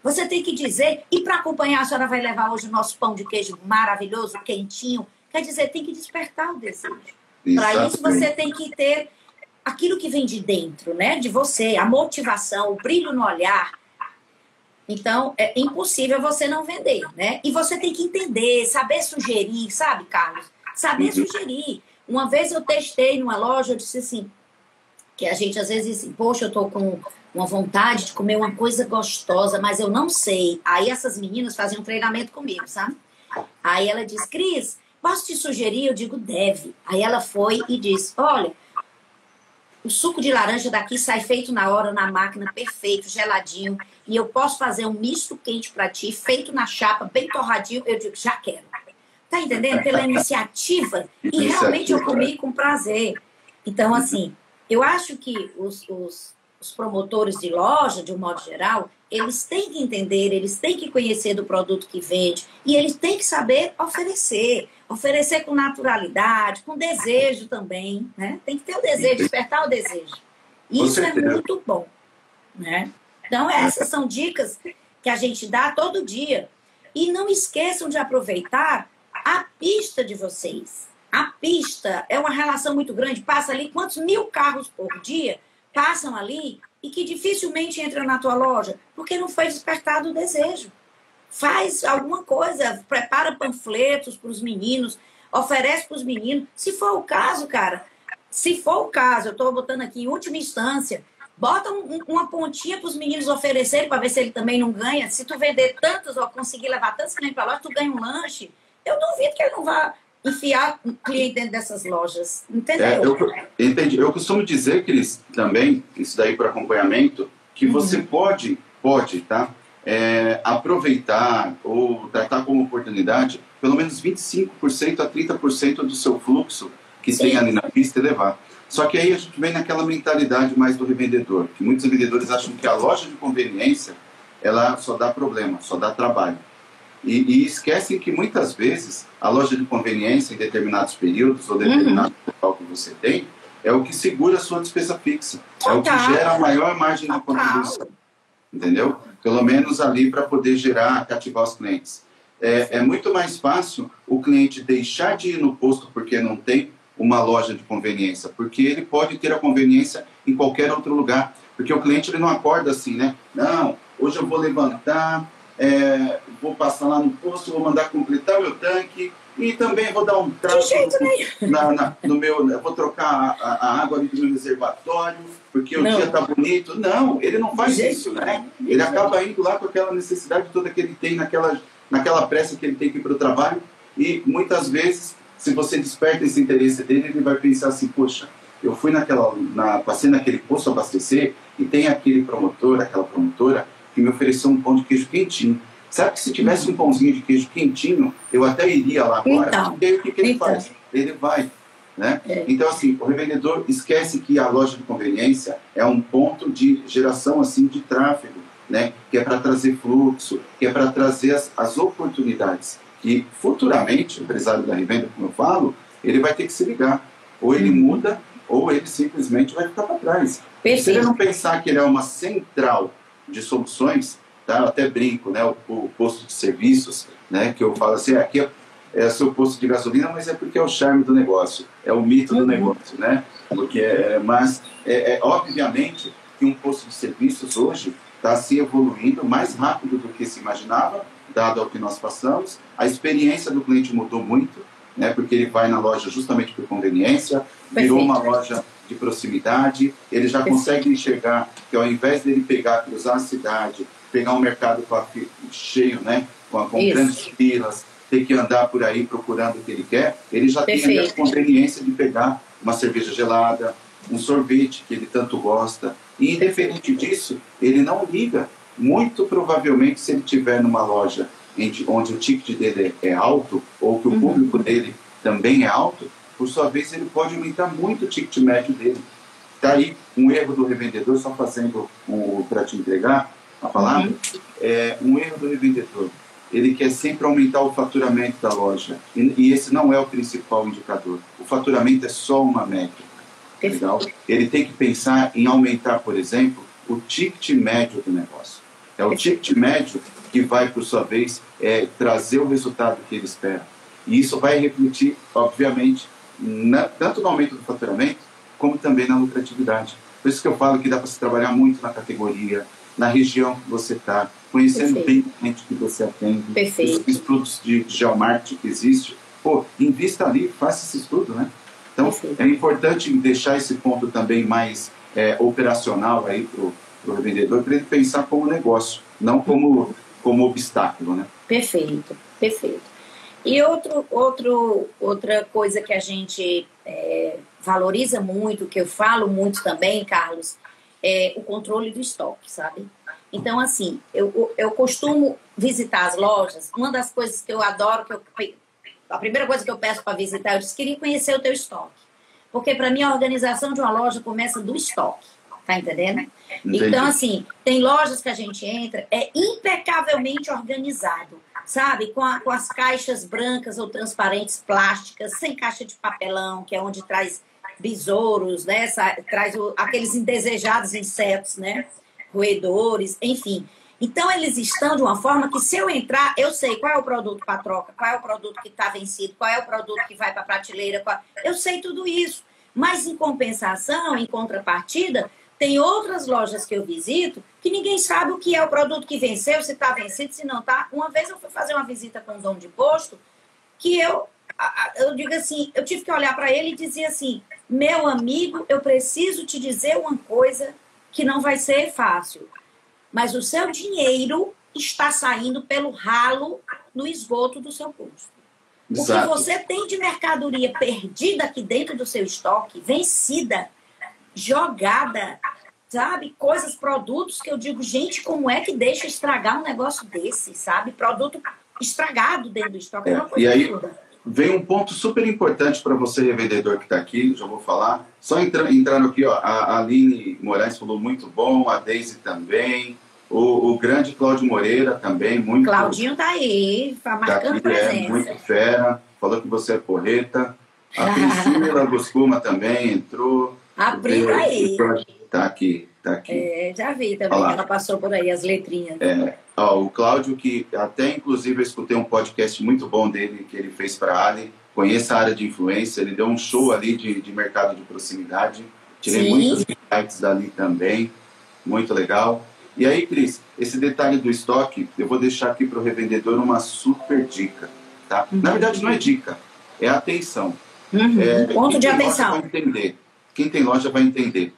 Você tem que dizer, e para acompanhar, a senhora vai levar hoje o nosso pão de queijo maravilhoso, quentinho. Quer dizer, tem que despertar o desejo. Para isso, você tem que ter aquilo que vem de dentro, né? De você, a motivação, o brilho no olhar. Então, é impossível você não vender, né? E você tem que entender, saber sugerir, sabe, Carlos? Saber sugerir. Uma vez eu testei numa loja, eu disse assim, que a gente às vezes diz assim, poxa, eu tô com uma vontade de comer uma coisa gostosa, mas eu não sei. Aí essas meninas faziam um treinamento comigo, sabe? Aí ela disse, Cris, posso te sugerir? Eu digo, deve. Aí ela foi e disse, olha, o suco de laranja daqui sai feito na hora, na máquina, perfeito, geladinho. E eu posso fazer um misto quente para ti, feito na chapa, bem torradinho. Eu digo, já quero. Tá entendendo? Pela iniciativa. E realmente eu comi com prazer. Então, assim, eu acho que os promotores de loja, de um modo geral, eles têm que entender, eles têm que conhecer do produto que vende e eles têm que saber oferecer. Oferecer com naturalidade, com desejo também, né? Tem que ter o desejo, despertar o desejo. Isso é muito bom, né? Então, essas são dicas que a gente dá todo dia. E não esqueçam de aproveitar a pista de vocês. A pista é uma relação muito grande. Passa ali quantos 1000 carros por dia passam ali e que dificilmente entram na tua loja porque não foi despertado o desejo. Faz alguma coisa, prepara panfletos para os meninos, oferece para os meninos. Se for o caso, cara, se for o caso, eu estou botando aqui em última instância, bota uma pontinha para os meninos oferecerem para ver se ele também não ganha. Se tu vender tantos ou conseguir levar tantos clientes para a loja, tu ganha um lanche. Eu duvido que ele não vá enfiar um cliente dentro dessas lojas. Entendeu? Entendi. Eu costumo dizer, Cris, também, isso daí para acompanhamento, que você pode, tá? Aproveitar ou tratar como oportunidade pelo menos 25% a 30% do seu fluxo que tem ali na pista e levar. Só que aí a gente vem naquela mentalidade mais do revendedor, que muitos revendedores acham que a loja de conveniência ela só dá problema, só dá trabalho. E esquecem que muitas vezes a loja de conveniência em determinados períodos ou determinado local que você tem é o que segura a sua despesa fixa, é o que gera a maior margem de contribuição. Entendeu? Pelo menos ali para poder cativar os clientes. É muito mais fácil o cliente deixar de ir no posto porque não tem uma loja de conveniência, porque ele pode ter a conveniência em qualquer outro lugar, porque o cliente ele não acorda assim, né? Não, hoje eu vou levantar, vou passar lá no posto, vou mandar completar o meu tanque e também vou dar um trato no meu, eu vou trocar a água ali do meu reservatório, porque o dia está bonito. Não, ele não faz isso, né? Ele acaba indo lá com aquela necessidade toda que ele tem, naquela pressa que ele tem que ir para o trabalho, e muitas vezes, se você desperta esse interesse dele, ele vai pensar assim, poxa, eu fui passei naquele posto abastecer e tem aquele promotor, aquela promotora, que me ofereceu um pão de queijo quentinho. Sabe que se tivesse um pãozinho de queijo quentinho, eu até iria lá agora. Então, porque o que ele faz? Ele vai. Né? Então, assim, o revendedor esquece que a loja de conveniência é um ponto de geração assim, de tráfego, né? Que é para trazer fluxo, que é para trazer as oportunidades. Que futuramente, o empresário da revenda, como eu falo, ele vai ter que se ligar. Ou ele muda, ou ele simplesmente vai ficar para trás. Se ele não pensar que ele é uma central de soluções, tá? Eu até brinco, né? O posto de serviços, né? Que eu falo assim, aqui é seu posto de gasolina, mas é porque é o charme do negócio, é o mito do negócio, né? Porque mas obviamente que um posto de serviços hoje está se evoluindo mais rápido do que se imaginava, dado ao que nós passamos. A experiência do cliente mudou muito, né? Porque ele vai na loja justamente por conveniência, virou uma loja de proximidade, ele já consegue enxergar que ao invés dele cruzar a cidade, pegar um mercado cheio, né? Com grandes filas, ter que andar por aí procurando o que ele quer, ele já tem a conveniência de pegar uma cerveja gelada, um sorvete que ele tanto gosta. E, independente disso, ele não liga. Muito provavelmente, se ele estiver numa loja onde o ticket dele é alto, ou que o público dele também é alto, por sua vez, ele pode aumentar muito o ticket médio dele. Está aí um erro do revendedor, só fazendo para te entregar a palavra, um erro do revendedor. Ele quer sempre aumentar o faturamento da loja. E esse não é o principal indicador. O faturamento é só uma métrica. Legal? Ele tem que pensar em aumentar, por exemplo, o ticket médio do negócio. É o ticket médio que vai, por sua vez, trazer o resultado que ele espera. E isso vai refletir, obviamente, tanto no aumento do faturamento, como também na lucratividade. Por isso que eu falo que dá para se trabalhar muito na categoria, na região que você está, conhecendo bem o cliente que você atende, os produtos de geomarketing que existe. Pô, invista ali, faça esse estudo, né? Então, é importante deixar esse ponto também mais operacional aí para o revendedor, para ele pensar como negócio, não como obstáculo, né? Perfeito, perfeito. E outra coisa que a gente valoriza muito, que eu falo muito também, Carlos, é o controle do estoque, sabe? Então, assim, eu costumo visitar as lojas. Uma das coisas que eu adoro, a primeira coisa que eu peço para visitar, eu disse, queria conhecer o teu estoque. Porque, para mim, a organização de uma loja começa do estoque. Tá entendendo? Entendi. Então, assim, tem lojas que a gente entra, é impecavelmente organizado, sabe? Com as caixas brancas ou transparentes plásticas, sem caixa de papelão, que é onde traz besouros, né? Traz aqueles indesejados insetos, né? Roedores, enfim. Então, eles estão de uma forma que, se eu entrar, eu sei qual é o produto para troca, qual é o produto que está vencido, qual é o produto que vai para a prateleira, eu sei tudo isso. Mas, em compensação, em contrapartida, tem outras lojas que eu visito que ninguém sabe o que é o produto que venceu, se está vencido, se não está. Uma vez eu fui fazer uma visita com um dono de posto que eu digo assim, eu tive que olhar para ele e dizer assim, meu amigo, eu preciso te dizer uma coisa que não vai ser fácil, mas o seu dinheiro está saindo pelo ralo no esgoto do seu posto. O que você tem de mercadoria perdida aqui dentro do seu estoque, vencida, jogada, sabe? Coisas, produtos que eu digo, gente, como é que deixa estragar um negócio desse, sabe? Produto estragado dentro do estoque. E aí vem um ponto super importante para você, revendedor que está aqui, já vou falar. Só entrando aqui, ó, a Aline Moraes falou muito bom, a Deise também, o grande Cláudio Moreira também, muito... Claudinho tá aí, tá marcando presença. Muito fera, falou que você é porreta. A Priscila Goscuma também entrou. Abriu aí. Tá aqui. Já vi também, ela passou por aí, as letrinhas. O Cláudio, que até inclusive eu escutei um podcast muito bom dele, que ele fez para a Ali, conheça a área de influência, ele deu um show ali de mercado de proximidade, tirei muitos insights dali também, muito legal. E aí, Cris, esse detalhe do estoque, eu vou deixar aqui para o revendedor uma super dica, tá? Na verdade não é dica, é atenção. Ponto de atenção. Quem tem loja vai entender.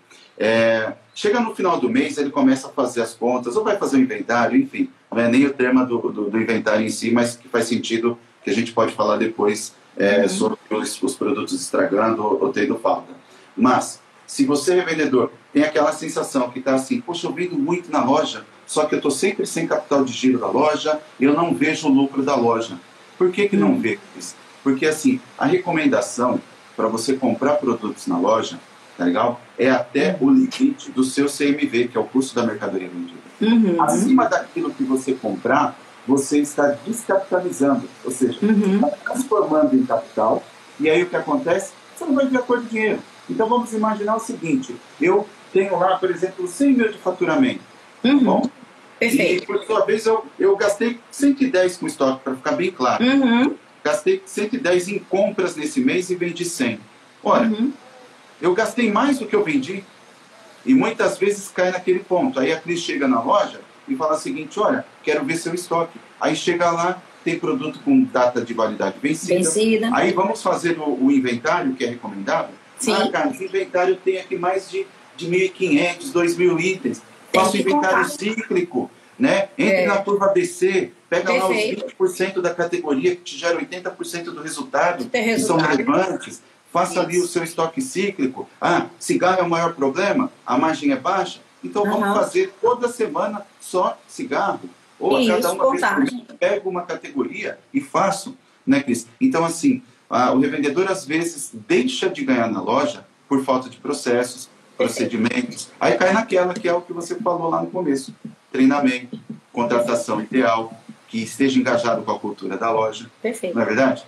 Chega no final do mês, ele começa a fazer as contas, ou vai fazer o inventário, enfim. Não é nem o tema do inventário em si, mas que faz sentido, que a gente pode falar depois sobre os produtos estragando ou tendo falta. Mas, se você é vendedor, tem aquela sensação que está assim, poxa, eu vendo muito na loja, só que eu estou sempre sem capital de giro da loja, eu não vejo o lucro da loja. Por que não vê isso? Porque, assim, a recomendação para você comprar produtos na loja, tá legal? É até o limite do seu CMV, que é o custo da mercadoria vendida. Acima daquilo que você comprar, você está descapitalizando, ou seja, está transformando em capital, e aí o que acontece? Você não vai ver a cor do dinheiro. Então vamos imaginar o seguinte, eu tenho lá, por exemplo, 100 mil de faturamento, tá bom? Perfeito. E por sua vez eu gastei 110 com estoque, para ficar bem claro. Gastei 110 em compras nesse mês e vendi 100. Olha, eu gastei mais do que eu vendi e muitas vezes cai naquele ponto. Aí a Cris chega na loja e fala o seguinte, olha, quero ver seu estoque. Aí chega lá, tem produto com data de validade vencida. Aí vamos fazer o inventário, que é recomendado. Cara, esse inventário tem aqui mais de 1.500, 2.000 itens. Faça o inventário cíclico, né? Entre na curva ABC, pega lá os 20% da categoria que te gera 80% do resultado, que são relevantes. Faça ali o seu estoque cíclico. Cigarro é o maior problema? A margem é baixa? Então vamos fazer toda semana só cigarro. Ou a cada uma vez por mês, pego uma categoria e faço, né, Cris? Então, assim, o revendedor às vezes deixa de ganhar na loja por falta de processos, procedimentos. Aí cai naquela que é o que você falou lá no começo. Treinamento, contratação ideal, que esteja engajado com a cultura da loja. Perfeito. Não é verdade?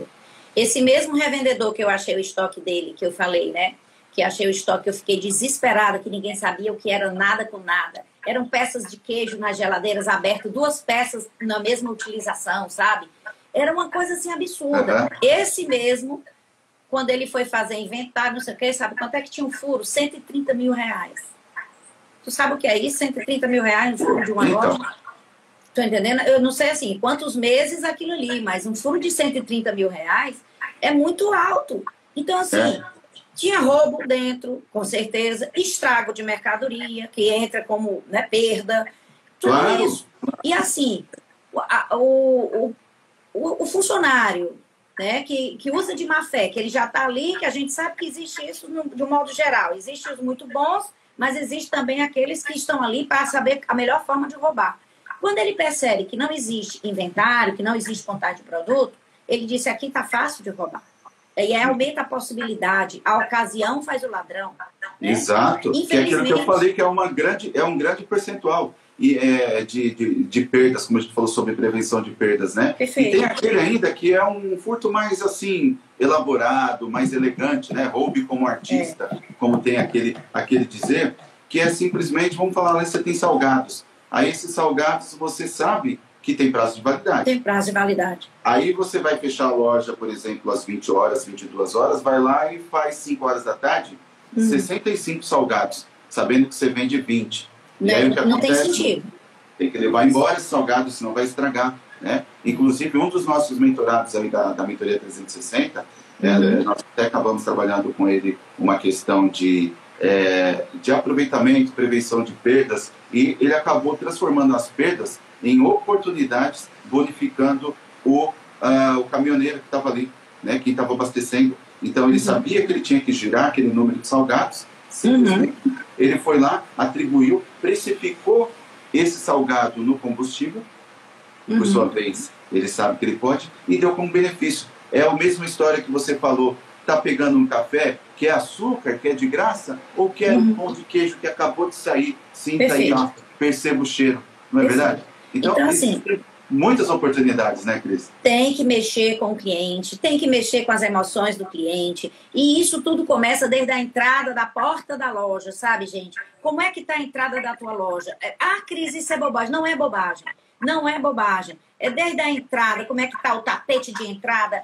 Esse mesmo revendedor que eu achei o estoque dele, que eu falei, né? Que achei o estoque, eu fiquei desesperada, que ninguém sabia o que era nada com nada. eram peças de queijo nas geladeiras abertas, 2 peças na mesma utilização, sabe? Era uma coisa assim absurda. Esse mesmo, quando ele foi fazer inventário, não sei o que, sabe quanto é que tinha um furo? 130 mil reais. Tu sabe o que é isso? 130 mil reais no furo de uma loja? Tô entendendo? Eu não sei assim, quantos meses aquilo ali, mas um furo de 130 mil reais é muito alto. Então, assim, tinha roubo dentro, com certeza, estrago de mercadoria, que entra como, né, perda, tudo isso. E assim, o funcionário, né, que usa de má fé, que ele já está ali, que a gente sabe que existe isso de um modo geral. Existem os muito bons, mas existe também aqueles que estão ali para saber a melhor forma de roubar. Quando ele percebe que não existe inventário, que não existe contagem de produto, ele disse, aqui está fácil de roubar. E aí aumenta a possibilidade, a ocasião faz o ladrão. Né? Exato, que é aquilo que eu falei que é um grande percentual de perdas, como a gente falou sobre prevenção de perdas, né? Perfeito. E tem aquele ainda que é um furto mais assim, elaborado, mais elegante, né? Roube como artista, como tem aquele dizer, que é simplesmente, vamos falar lá, você tem salgados. Aí esses salgados você sabe que tem prazo de validade. Tem prazo de validade. Aí você vai fechar a loja, por exemplo, às 20 horas, 22 horas, vai lá e faz 5 horas da tarde, 65 salgados, sabendo que você vende 20. Não, aí, o que acontece, não tem sentido. Tem que levar embora esse salgado, senão vai estragar. Né? Inclusive, um dos nossos mentorados aí da Mentoria 360, nós até acabamos trabalhando com ele uma questão de aproveitamento, prevenção de perdas, e ele acabou transformando as perdas em oportunidades, bonificando o caminhoneiro que estava ali, né, que estava abastecendo. Então, ele sabia que ele tinha que girar aquele número de salgados, simplesmente ele foi lá, atribuiu, precificou esse salgado no combustível, por sua vez, ele sabe que ele pode, e deu como benefício. É a mesma história que você falou, está pegando um café, que é açúcar, que é de graça, ou que é um pão de queijo que acabou de sair, sinta aí, ó, perceba o cheiro, não é verdade? Então assim, muitas oportunidades, né, Cris? Tem que mexer com o cliente, tem que mexer com as emoções do cliente. E isso tudo começa desde a entrada da porta da loja, sabe, gente? Como é que está a entrada da tua loja? Cris, isso é bobagem. Não é bobagem. Não é bobagem. É desde a entrada, como é que está o tapete de entrada,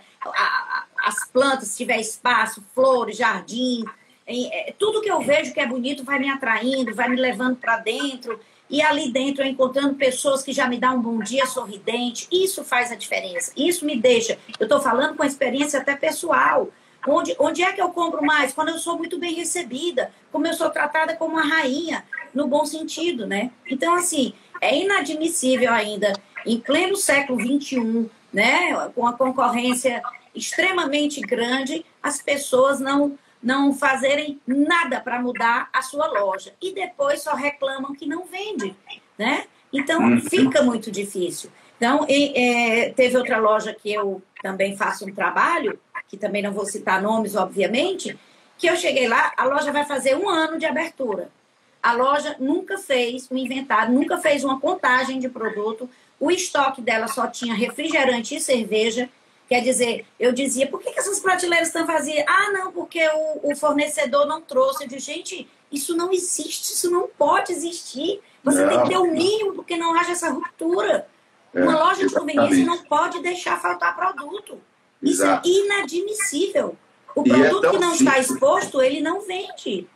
as plantas, se tiver espaço, flores, jardim. Tudo que eu vejo que é bonito vai me atraindo, vai me levando para dentro. E ali dentro eu encontrando pessoas que já me dão um bom dia sorridente. Isso faz a diferença. Isso me deixa... Eu estou falando com experiência até pessoal. Onde é que eu compro mais? Quando eu sou muito bem recebida. Como eu sou tratada como uma rainha, no bom sentido, né? Então, assim, é inadmissível ainda, em pleno século XXI, né? Com a concorrência extremamente grande, as pessoas não fazerem nada para mudar a sua loja. E depois só reclamam que não vende, né? Então, fica muito difícil. Então, teve outra loja que eu também faço um trabalho, que também não vou citar nomes, obviamente, que eu cheguei lá, a loja vai fazer 1 ano de abertura. A loja nunca fez um inventário, nunca fez uma contagem de produto, o estoque dela só tinha refrigerante e cerveja. Quer dizer, eu dizia, por que essas prateleiras estão vazias? Não, porque o fornecedor não trouxe. Eu disse, gente, isso não existe, isso não pode existir. Você tem que ter o mínimo, porque não haja essa ruptura. Uma loja de conveniência não pode deixar faltar produto. Isso é inadmissível. O produto que não está exposto, ele não vende.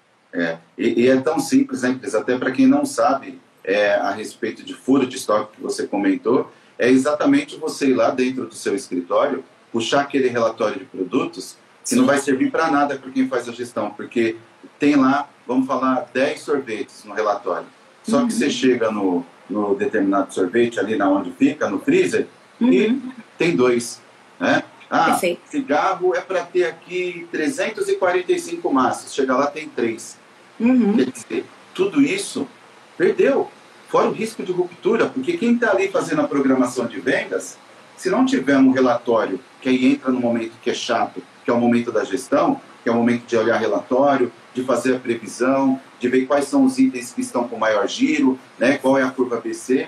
E é tão simples, né, Cris? Até para quem não sabe a respeito de furo de estoque que você comentou, é exatamente você ir lá dentro do seu escritório, puxar aquele relatório de produtos, que não vai servir para nada para quem faz a gestão, porque tem lá, vamos falar, 10 sorvetes no relatório. Só que você chega no determinado sorvete, ali na onde fica, no freezer, e tem 2. Né? Cigarro é para ter aqui 345 maços, chega lá tem 3. Quer dizer, tudo isso perdeu. Fora o risco de ruptura, porque quem está ali fazendo a programação de vendas, se não tiver um relatório, que aí entra no momento que é chato, que é o momento da gestão, que é o momento de olhar relatório, de fazer a previsão, de ver quais são os itens que estão com maior giro, né, qual é a curva ABC.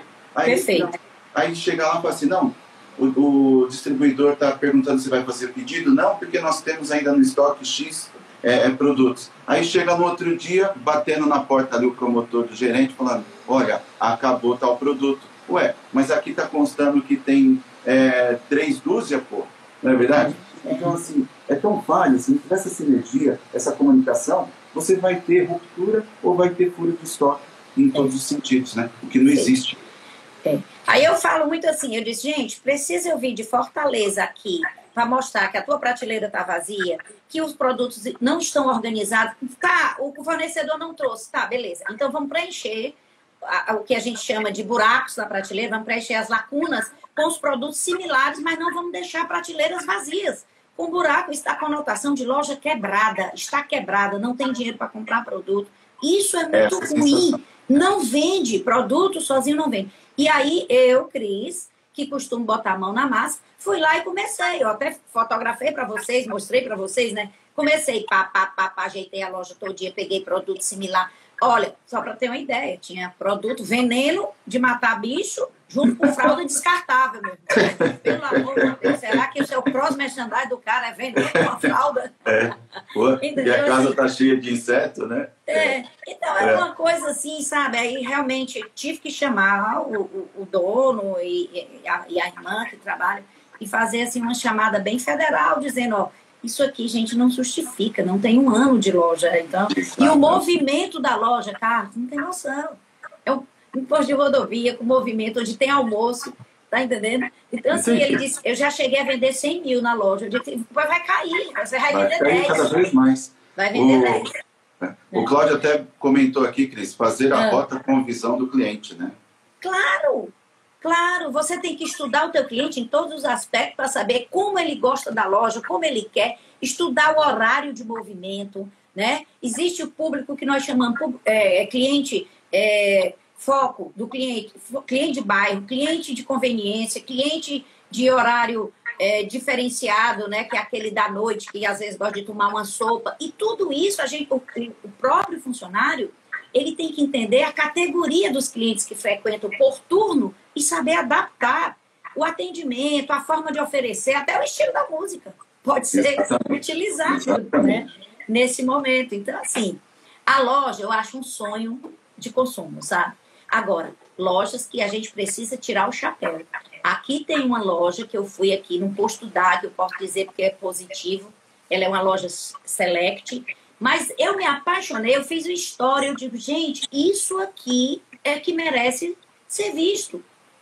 Aí chega lá e fala assim, não, o distribuidor está perguntando se vai fazer pedido, não, porque nós temos ainda no estoque X produtos. Aí chega no outro dia, batendo na porta ali o promotor do gerente, falando, olha, acabou tal produto. Ué, mas aqui está constando que tem 3 dúzias, pô. Não é verdade? Então, assim, é tão falho, assim, essa sinergia, essa comunicação, você vai ter ruptura ou vai ter furo de estoque em todos os sentidos, né? O que não existe. Aí eu falo muito assim, eu disse, gente, precisa eu vir de Fortaleza aqui para mostrar que a tua prateleira está vazia, que os produtos não estão organizados. Tá, o fornecedor não trouxe. Tá, beleza. Então vamos preencher o que a gente chama de buracos na prateleira, vamos preencher as lacunas com os produtos similares, mas não vamos deixar prateleiras vazias. Com buraco está com conotação de loja quebrada, está quebrada, não tem dinheiro para comprar produto. Isso é muito ruim. Não vende, produto sozinho não vende. E aí eu, Cris, que costumo botar a mão na massa, fui lá e comecei. Eu até fotografei para vocês, mostrei para vocês, né? Comecei, ajeitei a loja todo dia, peguei produto similar. Olha, só para ter uma ideia, tinha produto veneno de matar bicho junto com fralda descartável, meu irmão. Pelo amor de Deus, será que o seu próximo merchandising do cara é veneno com a fralda? E a casa está cheia de inseto, né? Então é uma coisa assim, sabe? Aí realmente tive que chamar o dono e a irmã que trabalha e fazer assim uma chamada bem federal, dizendo, ó, isso aqui, gente, não justifica, não tem 1 ano de loja. Então, e o movimento da loja, cara, não tem noção. É um posto de rodovia com movimento, onde tem almoço, tá entendendo? Então, assim, ele disse, eu já cheguei a vender 100 mil na loja. Eu disse, vai cair, você vai vender 10. Cada vez mais. Vai vender 10. O Cláudio até comentou aqui, Cris, fazer a rota com a visão do cliente, né? Claro! Claro, você tem que estudar o teu cliente em todos os aspectos para saber como ele gosta da loja, como ele quer, estudar o horário de movimento, né? Existe o público que nós chamamos cliente foco do cliente de bairro, cliente de conveniência, cliente de horário diferenciado, né? Que é aquele da noite que às vezes gosta de tomar uma sopa. E tudo isso, o próprio funcionário, ele tem que entender a categoria dos clientes que frequentam por turno e saber adaptar o atendimento, a forma de oferecer, até o estilo da música. Pode ser utilizado, né, nesse momento. Então, assim, a loja eu acho um sonho de consumo, sabe? Agora, lojas que a gente precisa tirar o chapéu. Aqui tem uma loja que eu fui aqui num posto d'A, que eu posso dizer porque é positivo. Ela é uma loja select. Mas eu me apaixonei, eu fiz uma história, eu digo, gente, isso aqui é que merece ser visto,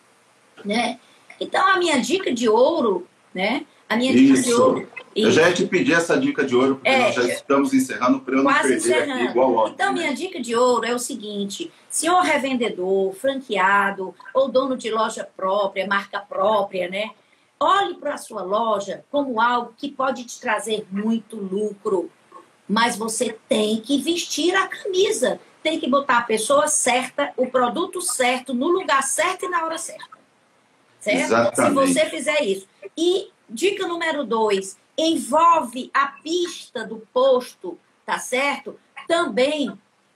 né? Então, a minha dica de ouro, né? A minha dica de ouro... Eu já ia te pedir essa dica de ouro, porque nós já estamos encerrando para eu não perder aqui igual ontem. Então, minha dica de ouro é o seguinte, senhor revendedor, franqueado, ou dono de loja própria, marca própria, né? Olhe para a sua loja como algo que pode te trazer muito lucro. Mas você tem que vestir a camisa. Tem que botar a pessoa certa, o produto certo, no lugar certo e na hora certa. Certo? Exatamente. Se você fizer isso. E dica número 2, envolve a pista do posto, tá certo? Também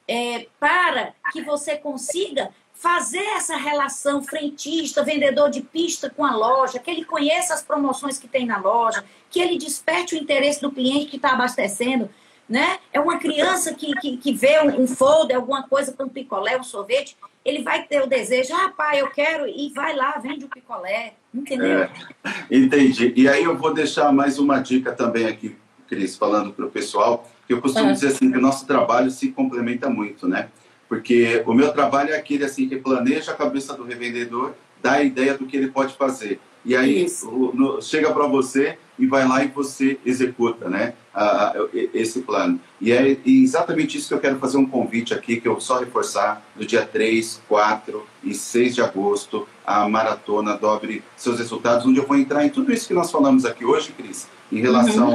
para que você consiga fazer essa relação frentista, vendedor de pista com a loja, que ele conheça as promoções que tem na loja, que ele desperte o interesse do cliente que está abastecendo. Né? É uma criança que vê um folder, alguma coisa com um picolé, um sorvete, ele vai ter o desejo, pai, eu quero, e vai lá, vende o picolé, entendeu? Entendi. E aí eu vou deixar mais uma dica também aqui, Cris, falando para o pessoal, que eu costumo dizer assim, que o nosso trabalho se complementa muito, né? Porque o meu trabalho é aquele assim, que planeja a cabeça do revendedor, dá a ideia do que ele pode fazer. E aí chega para você e vai lá e você executa, né, esse plano. E é exatamente isso que eu quero fazer um convite aqui, que eu só reforçar, no dia 3, 4 e 6 de agosto, a Maratona Dobre Seus Resultados, onde eu vou entrar em tudo isso que nós falamos aqui hoje, Cris, em relação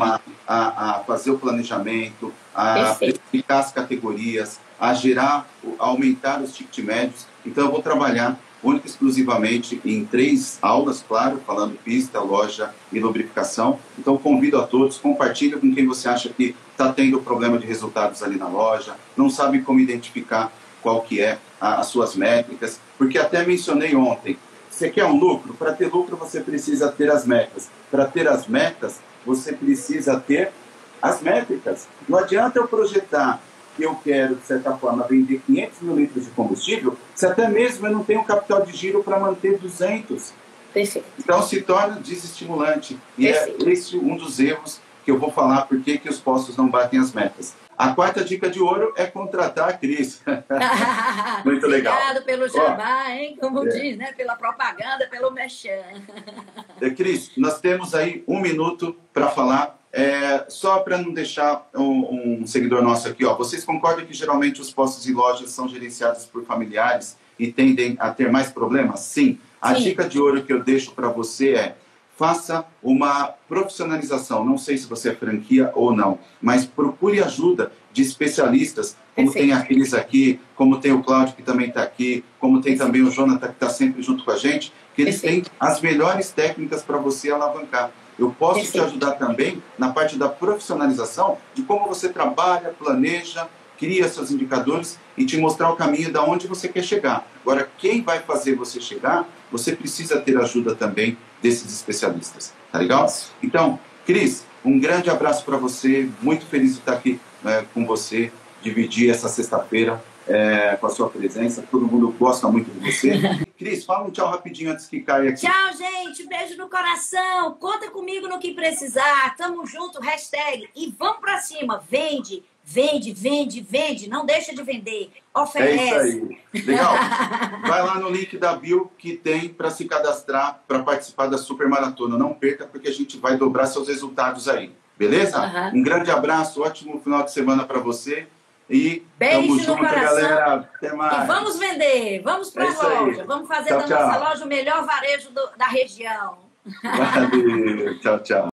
a fazer o planejamento, a especificar as categorias, a aumentar os tickets médios. Então eu vou trabalhar única e exclusivamente em 3 aulas, claro, falando pista, loja e lubrificação. Então, convido a todos, compartilha com quem você acha que está tendo problema de resultados ali na loja, não sabe como identificar qual que é as suas métricas, porque até mencionei ontem, você quer um lucro? Para ter lucro, você precisa ter as metas. Para ter as metas, você precisa ter as métricas. Não adianta eu projetar que eu quero, de certa forma, vender 500 mil litros de combustível, se até mesmo eu não tenho capital de giro para manter 200. Perfeito. Então, se torna desestimulante. E Perfeito. é esse um dos erros que eu vou falar por que os postos não batem as metas. A quarta dica de ouro é contratar a Cris. Muito legal. Obrigado pelo jabá, hein? Como diz, né? Pela propaganda, pelo merchan. Cris, nós temos aí 1 minuto para falar. Só para não deixar um seguidor nosso aqui, ó. Vocês concordam que geralmente os postos e lojas são gerenciados por familiares e tendem a ter mais problemas? Sim. A dica de ouro que eu deixo para você é: faça uma profissionalização. Não sei se você é franquia ou não, mas procure ajuda de especialistas, como tem a Cris aqui, como tem o Cláudio, que também está aqui, como tem também o Jonathan, que está sempre junto com a gente, que eles têm as melhores técnicas para você alavancar. Eu posso te ajudar também na parte da profissionalização, de como você trabalha, planeja, cria seus indicadores e te mostrar o caminho da onde você quer chegar. Agora, quem vai fazer você chegar, você precisa ter ajuda também desses especialistas. Tá legal? Então, Cris, um grande abraço para você. Muito feliz de estar aqui com você, dividir essa sexta-feira com a sua presença. Todo mundo gosta muito de você. Cris, fala um tchau rapidinho antes que caia aqui. Tchau, gente. Beijo no coração. Conta comigo no que precisar. Tamo junto, hashtag. E vamos para cima. Vende. Vende, vende, vende. Não deixa de vender. Oferece. É isso aí. Legal. Vai lá no link da bio que tem para se cadastrar para participar da Super Maratona. Não perca, porque a gente vai dobrar seus resultados aí. Beleza? Um grande abraço, ótimo final de semana para você. E beijo no coração, galera. Até mais. E vamos vender. Vamos para a loja. Vamos fazer da nossa loja o melhor varejo da região. Valeu. Tchau, tchau.